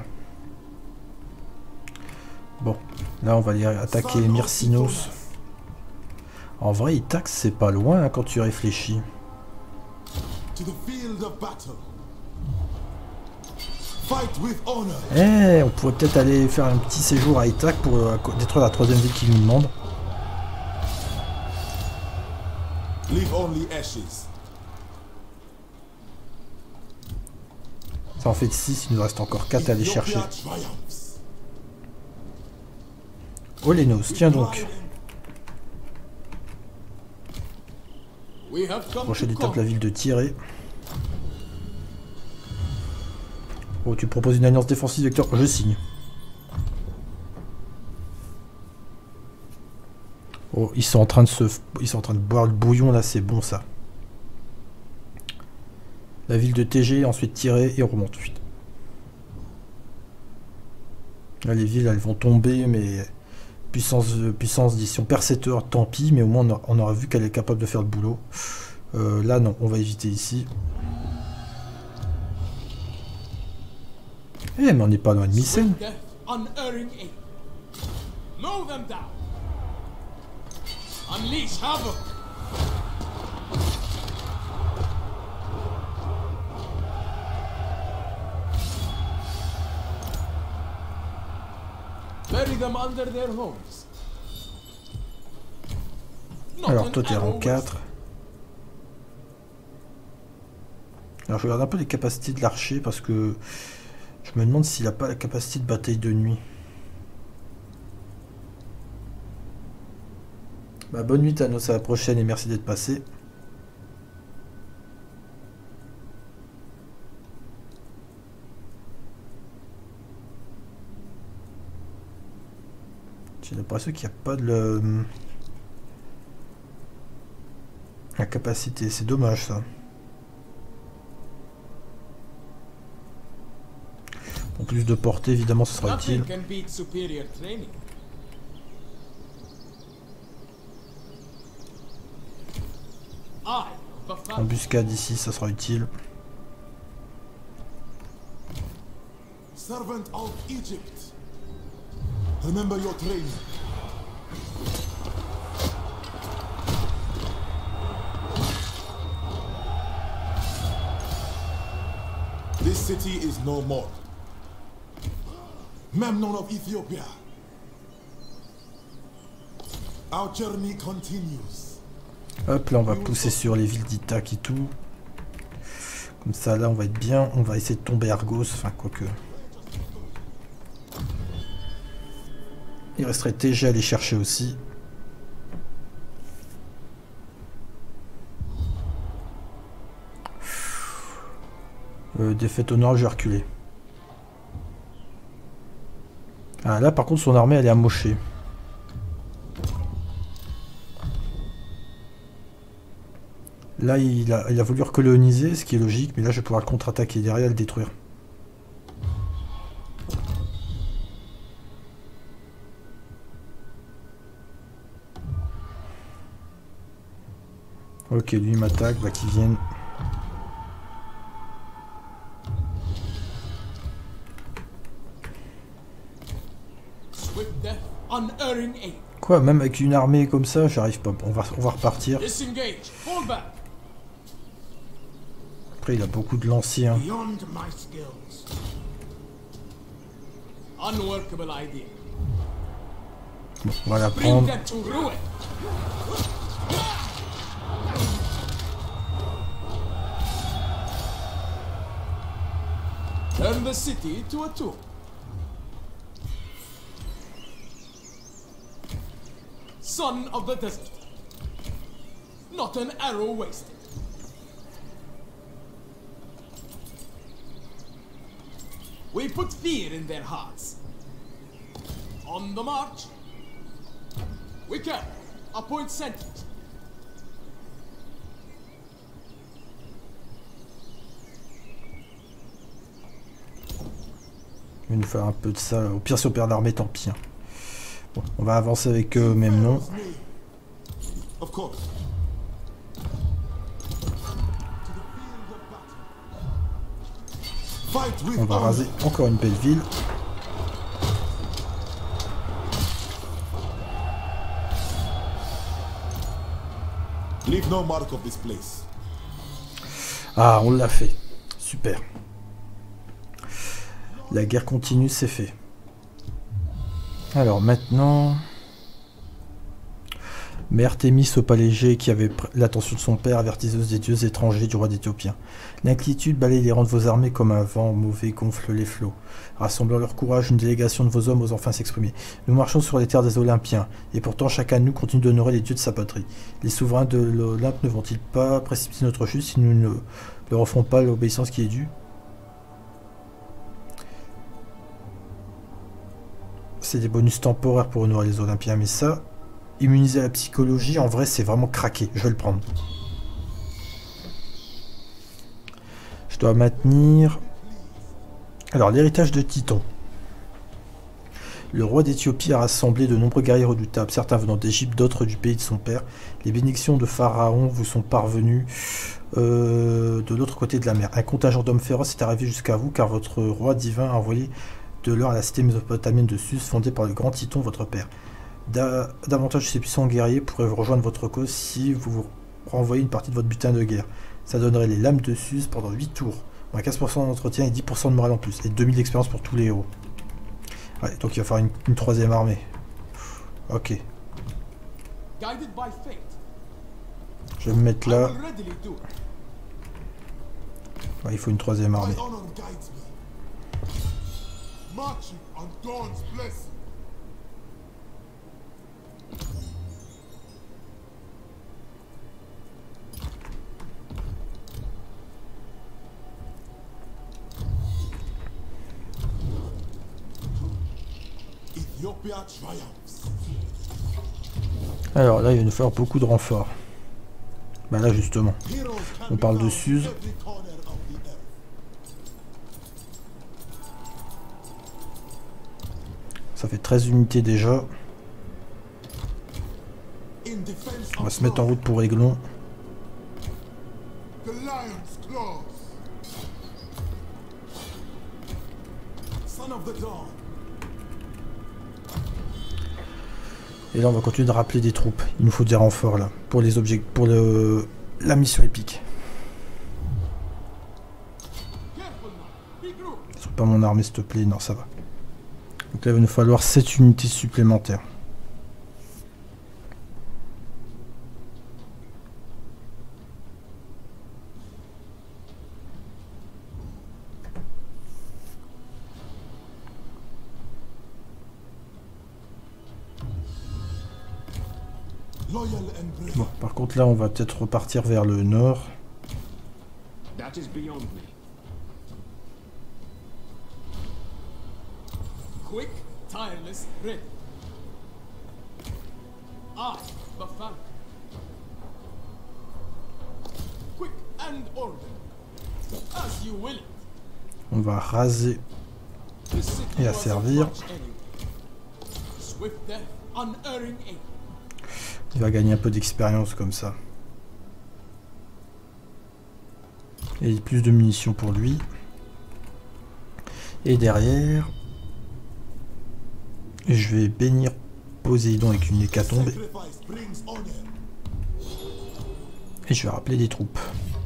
Bon, là on va aller attaquer Myrcinos. En vrai, Itax c'est pas loin hein, quand tu réfléchis. To the field of battle. Fight with honor. Eh, on pourrait peut-être aller faire un petit séjour à Itac pour détruire la troisième ville qu'il nous demande. Leave only ashes. Ça en fait 6, il nous reste encore 4 à aller chercher. Ethiopia triumphs. Olenos, tiens donc. We have come Prochaine to étape, la conquer. ville de Tiré. Oh, tu proposes une alliance défensive, Vector? Je signe. Oh, ils sont en train de boire le bouillon là, c'est bon ça. La ville de TG, ensuite Tiré et on remonte ensuite. Là, les villes elles vont tomber, mais puissance dit si on perd cette heure, tant pis, mais au moins on aura vu qu'elle est capable de faire le boulot. Là non, on va éviter ici. Eh mais on n'est pas loin de Mycène. Death, unerring aim. Mow them down. Unleash havoc. Bury them under their homes. Not Alors an toi t'es rang arrow 4. Alors je regarde un peu les capacités de l'archer parce que je me demande s'il n'a pas la capacité de bataille de nuit. Bah, bonne nuit Thanos, à la prochaine et merci d'être passé. J'ai l'impression qu'il n'y a pas de la capacité, c'est dommage ça. En plus de portée, évidemment, ce sera utile. Nothing can beat superior training. I, Bafal, Embuscade ici, ça sera utile. Servant of Egypt. Remember your training. This city is no more. Memnon of Ethiopia. Our journey continues. Hop, là on va pousser sur les villes d'Ithac et tout. Comme ça, là on va être bien. On va essayer de tomber Argos, enfin quoique. Il resterait TG à aller chercher aussi. Défaite au nord, j'ai reculé. Ah, là par contre son armée elle est amochée. Là il a voulu recoloniser, ce qui est logique, mais là je vais pouvoir le contre-attaquer derrière et le détruire. Ok, lui il m'attaque, bah qu'il vienne. swift death, unerring aim. Quoi, même avec une armée comme ça, j'arrive pas. On va repartir. Disengage, fall back. Après il a beaucoup de lanciers. Hein. Beyond my skills. Unworkable idea. Bon, on va la Bring prendre. them to ruin. Turn the city to a tomb. Son of the desert. Not an arrow wasted. We put fear in their hearts. On the march. We can appoint sentries. Il va nous faire un peu de ça. Au pire, si on perd l'armée, tant pis. Hein. Bon, on va avancer avec eux, même nom. Of course. Fight with On va honor. raser encore une belle ville. Leave no mark of this place. Ah, on l'a fait. Super. La guerre continue, c'est fait. Alors maintenant... Mais Artémis au palais G, qui avait l'attention de son père, avertisseuse des dieux étrangers du roi d'Éthiopien. L'inquiétude balaye les rangs de vos armées comme un vent mauvais gonfle les flots. Rassemblant leur courage, une délégation de vos hommes ose enfin s'exprimer. Nous marchons sur les terres des Olympiens, et pourtant chacun de nous continue d'honorer les dieux de sa patrie. Les souverains de l'Olympe ne vont-ils pas précipiter notre chute si nous ne leur offrons pas l'obéissance qui est due? C'est des bonus temporaires pour honorer les Olympiens, mais ça... Immuniser à la psychologie, en vrai, c'est vraiment craqué. Je vais le prendre. Je dois maintenir... Alors, l'héritage de Titon. Le roi d'Éthiopie a rassemblé de nombreux guerriers redoutables, certains venant d'Égypte, d'autres du pays de son père. Les bénédictions de Pharaon vous sont parvenues de l'autre côté de la mer. Un contingent d'hommes féroces est arrivé jusqu'à vous, car votre roi divin a envoyé de l'or à la cité mésopotamienne de Sus, fondée par le grand Titon, votre père. Davantage de ces puissants guerriers pourraient vous rejoindre votre cause si vous renvoyez une partie de votre butin de guerre. Ça donnerait les lames de Sus pendant 8 tours. On a 15% d'entretien et 10% de morale en plus. Et 2000 d'expérience pour tous les héros. Ouais, donc il va falloir une troisième armée. Ok. Guided by fate, Je vais me mettre I là. will readily do it. Ouais, il faut une troisième armée. My honor guides me. Marching on Dawn's blessing. Ethiopia triumphs. Alors là, il va nous falloir beaucoup de renforts. Bah là, justement. Heroes can On be parle de found Suse. every corner of the earth. Ça fait 13 unités déjà. In defense On va of se mettre en love, route pour Aiglon. the lion's claws. Son of the dawn. Et là, on va continuer de rappeler des troupes. Il nous faut des renforts là. Pour les objets. Pour la mission épique. Careful now. Be group. C'est pas mon armée, s'il te plaît. Non, ça va. Donc là, il va nous falloir 7 unités supplémentaires. Loyal and brave. Bon, par contre, là, on va peut-être repartir vers le nord. That is beyond me. Quick, tireless, ready. I, the Falcon. Quick and orderly. As you will it. On va raser. The city Et à was servir. of much enemy. Swift death, unerring aim. Il va gagner un peu d'expérience comme ça. Et plus de munitions pour lui. Et derrière, je vais bénir Poséidon avec une hécatombe. Sacrifice brings honor. Et je vais rappeler des troupes.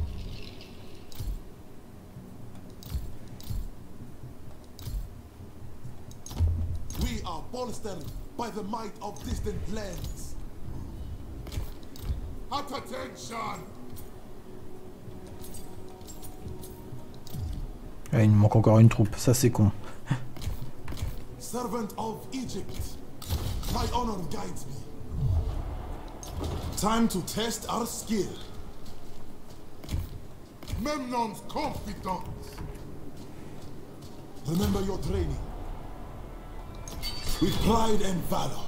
We are bolstered by the might of distant lands. At attention! Ah, il nous manque encore une troupe, ça c'est con. Servant of Egypt, my honor guides me. Time to test our skill. Memnon's confidence. Remember your training. With pride and valor.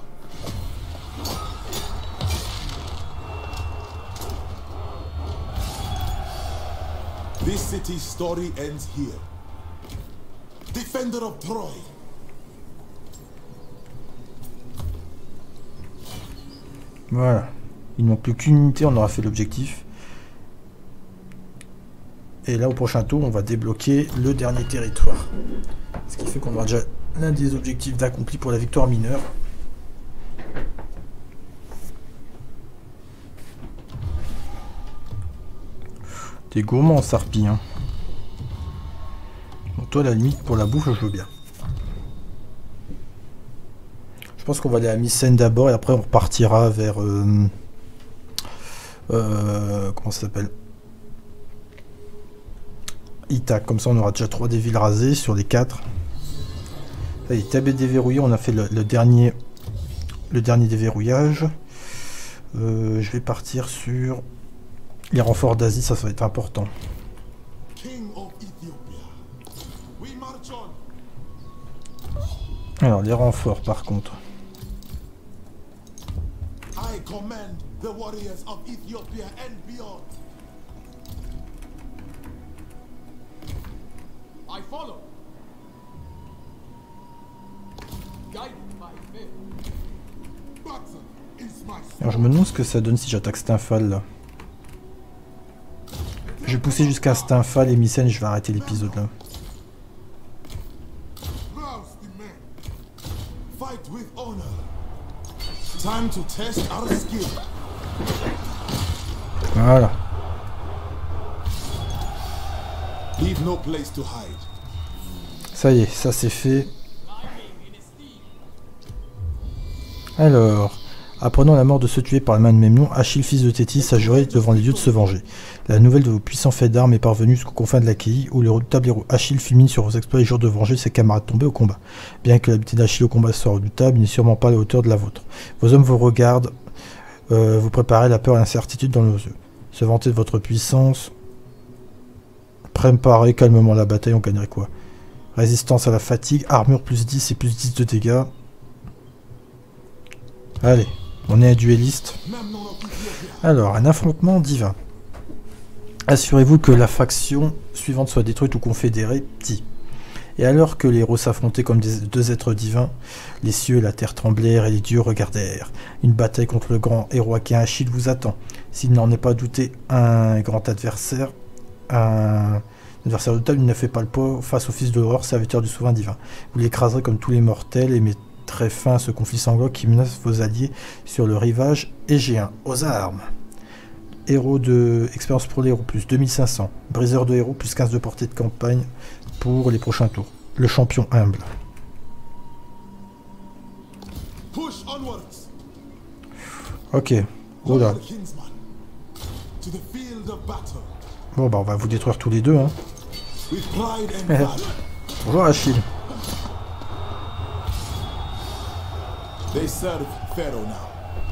This city's story ends here. Defender of Troy. Voilà. Il ne manque plus qu'une unité, on aura fait l'objectif. Et là, au prochain tour, on va débloquer le dernier territoire. Ce qui fait qu'on aura déjà l'un des objectifs d'accompli pour la victoire mineure. T'es gourmand, Sarpi, hein. Donc toi, à la limite, pour la bouffe, je veux bien. Je pense qu'on va aller à Mycène d'abord, et après on repartira vers... comment ça s'appelle? Ithaque. Comme ça, on aura déjà 3 des villes rasées sur les 4. Allez, Thabet déverrouillé, on a fait le dernier déverrouillage. Je vais partir sur les renforts d'Asie, ça va être important. King of Ethiopia. We march on. Alors, les renforts, par contre. I command the warriors of Ethiopia and beyond. I follow. Guided by faith. Battle is my Alors, je me demande ce que ça donne si j'attaque Stymphal, là. Je vais pousser jusqu'à Stymphal et Mycène, je vais arrêter l'épisode, là. rouse the men. Fight with honor. Time to test our skill. Voilà. Leave no place to hide. Ça y est, ça c'est fait. Alors, apprenant la mort de ceux tués par la main de Memnon, Achille, fils de Thétis, a juré devant les dieux de se venger. La nouvelle de vos puissants faits d'armes est parvenue jusqu'aux confins de l'Achaïe, où le redoutable héros Achille fulmine sur vos exploits et jure de venger ses camarades tombés au combat. Bien que l'habileté d'Achille au combat soit redoutable, il n'est sûrement pas à la hauteur de la vôtre. Vos hommes vous regardent, vous préparez la peur et l'incertitude dans nos yeux. Se vanter de votre puissance, préparez calmement la bataille, on gagnerait quoi? Résistance à la fatigue, armure plus 10 et plus 10 de dégâts. Allez, on est un duelliste. Alors, un affrontement divin. Assurez-vous que la faction suivante soit détruite ou confédérée. Petit. Et alors que les héros s'affrontaient comme deux êtres divins, les cieux et la terre tremblèrent et les dieux regardèrent. Une bataille contre le grand héros Achille Achille vous attend. S'il n'en est pas douté, un grand adversaire, un adversaire redoutable, il ne fait pas le poids face au fils de l'horreur, serviteur du souverain divin. Vous l'écraserez comme tous les mortels et mettrez fin à ce conflit sanglant qui menace vos alliés sur le rivage égéen. Aux armes. Héros de expérience pour les héros plus 2500. Briseur de héros plus 15 de portée de campagne pour les prochains tours. Le champion humble. Push onwards. Ok. Oula. Loyal kinsman. To the field of battle. Bon bah on va vous détruire tous les deux, hein. With pride and valor. Bonjour Achille. They serve Pharaoh now.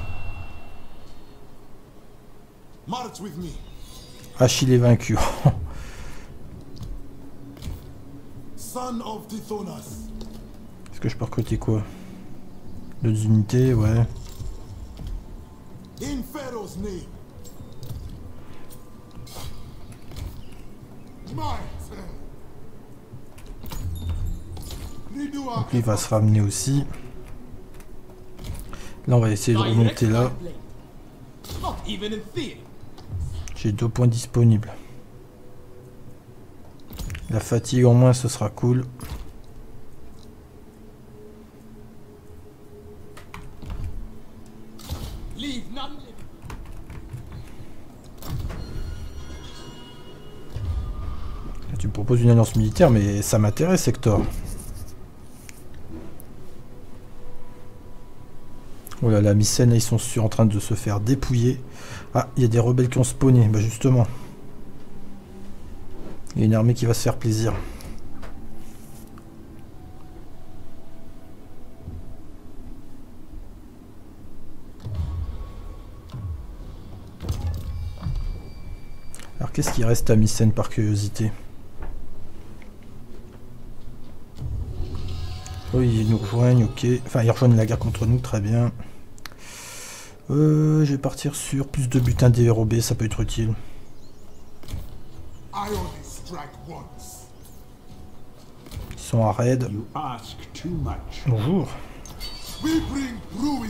March with me. Achille est vaincu. Son of Tithonus. Est-ce que je peux recruter quoi? 2 unités, ouais. In Pharaoh's name. Donc lui il va se ramener aussi. Là on va essayer de remonter là. Not even in theory. J'ai 2 points disponibles. La fatigue en moins ce sera cool. Leave none living. Tu me proposes une alliance militaire mais ça m'intéresse Hector. Oh là là, Mycène, ils sont en train de se faire dépouiller. Ah, il y a des rebelles qui ont spawné. Bah justement. Il y a une armée qui va se faire plaisir. Alors qu'est-ce qui reste à Mycène par curiosité? Oui, ils nous rejoignent, ok. Enfin, ils rejoignent la guerre contre nous, très bien. Je vais partir sur plus de butin dérobé, ça peut être utile. I only strike once. Ils sont à raid. You ask too much. Bonjour. We bring ruin.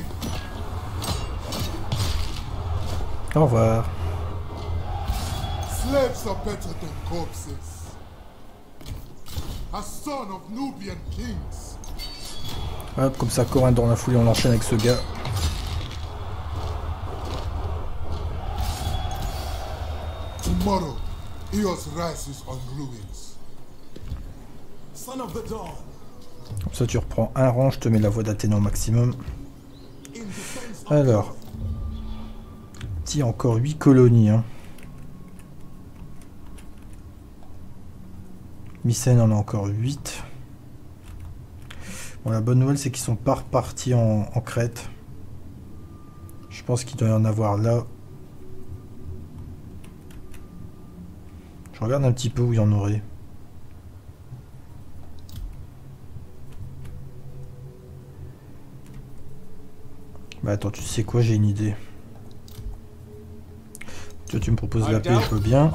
Au revoir. Slaves are better than corpses. A son of Nubian kings. Hop, comme ça, Corinne dans la foulée, on enchaîne avec ce gars. Tomorrow, Eos rises on ruins. Son of the dawn. Comme ça, tu reprends un rang, je te mets la voix d'Athéna au maximum. In defense of Alors, petit encore 8 colonies. Hein. Mycène en a encore 8. Bon, la bonne nouvelle, c'est qu'ils sont pas repartis en Crète. Je pense qu'il doit y en avoir là. Je regarde un petit peu où il y en aurait. Bah attends, tu sais quoi, j'ai une idée. Tu me proposes la paix, je veux bien.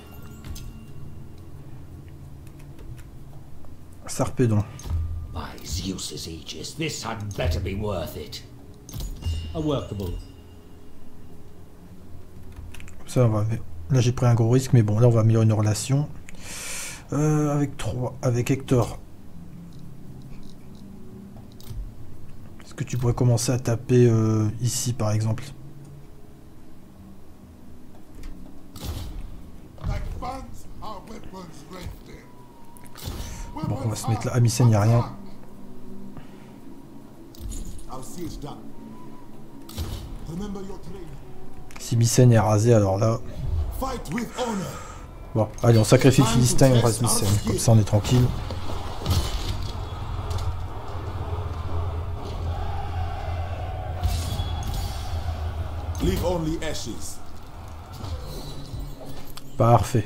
Sarpédon. By Zeus's aegis, this had better be worth it. A workable. Ça, on va... Là, j'ai pris un gros risque, mais bon, là, on va améliorer une relation. Avec Hector. Est-ce que tu pourrais commencer à taper ici, par exemple? like bands are weapons rented. Bon, on va se mettre là. À Mycène, il n'y a rien. I'll siege that. Remember your training. Si Mycène est rasé, alors là... Fight with honor. Bon, allez, on sacrifie le Philistin et on reste Mycène. Comme ça, on est tranquille. Leave only ashes. Parfait.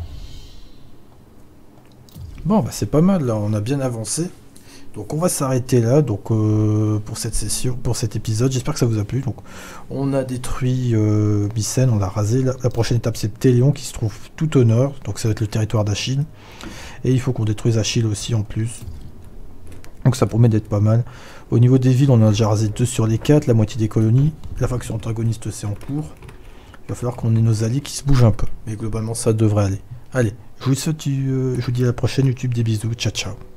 Bon, bah c'est pas mal, là, on a bien avancé. Donc on va s'arrêter là donc pour cette session, pour cet épisode. J'espère que ça vous a plu. Donc on a détruit Mycène, on l'a rasé. La prochaine étape c'est Ptéléon qui se trouve tout au nord. Donc ça va être le territoire d'Achille. Et il faut qu'on détruise Achille aussi en plus. Donc ça promet d'être pas mal. Au niveau des villes, on a déjà rasé 2 sur les 4, la moitié des colonies. La faction antagoniste c'est en cours. Il va falloir qu'on ait nos alliés qui se bougent un peu. Mais globalement ça devrait aller. Allez, je vous dis à la prochaine YouTube, des bisous, ciao ciao.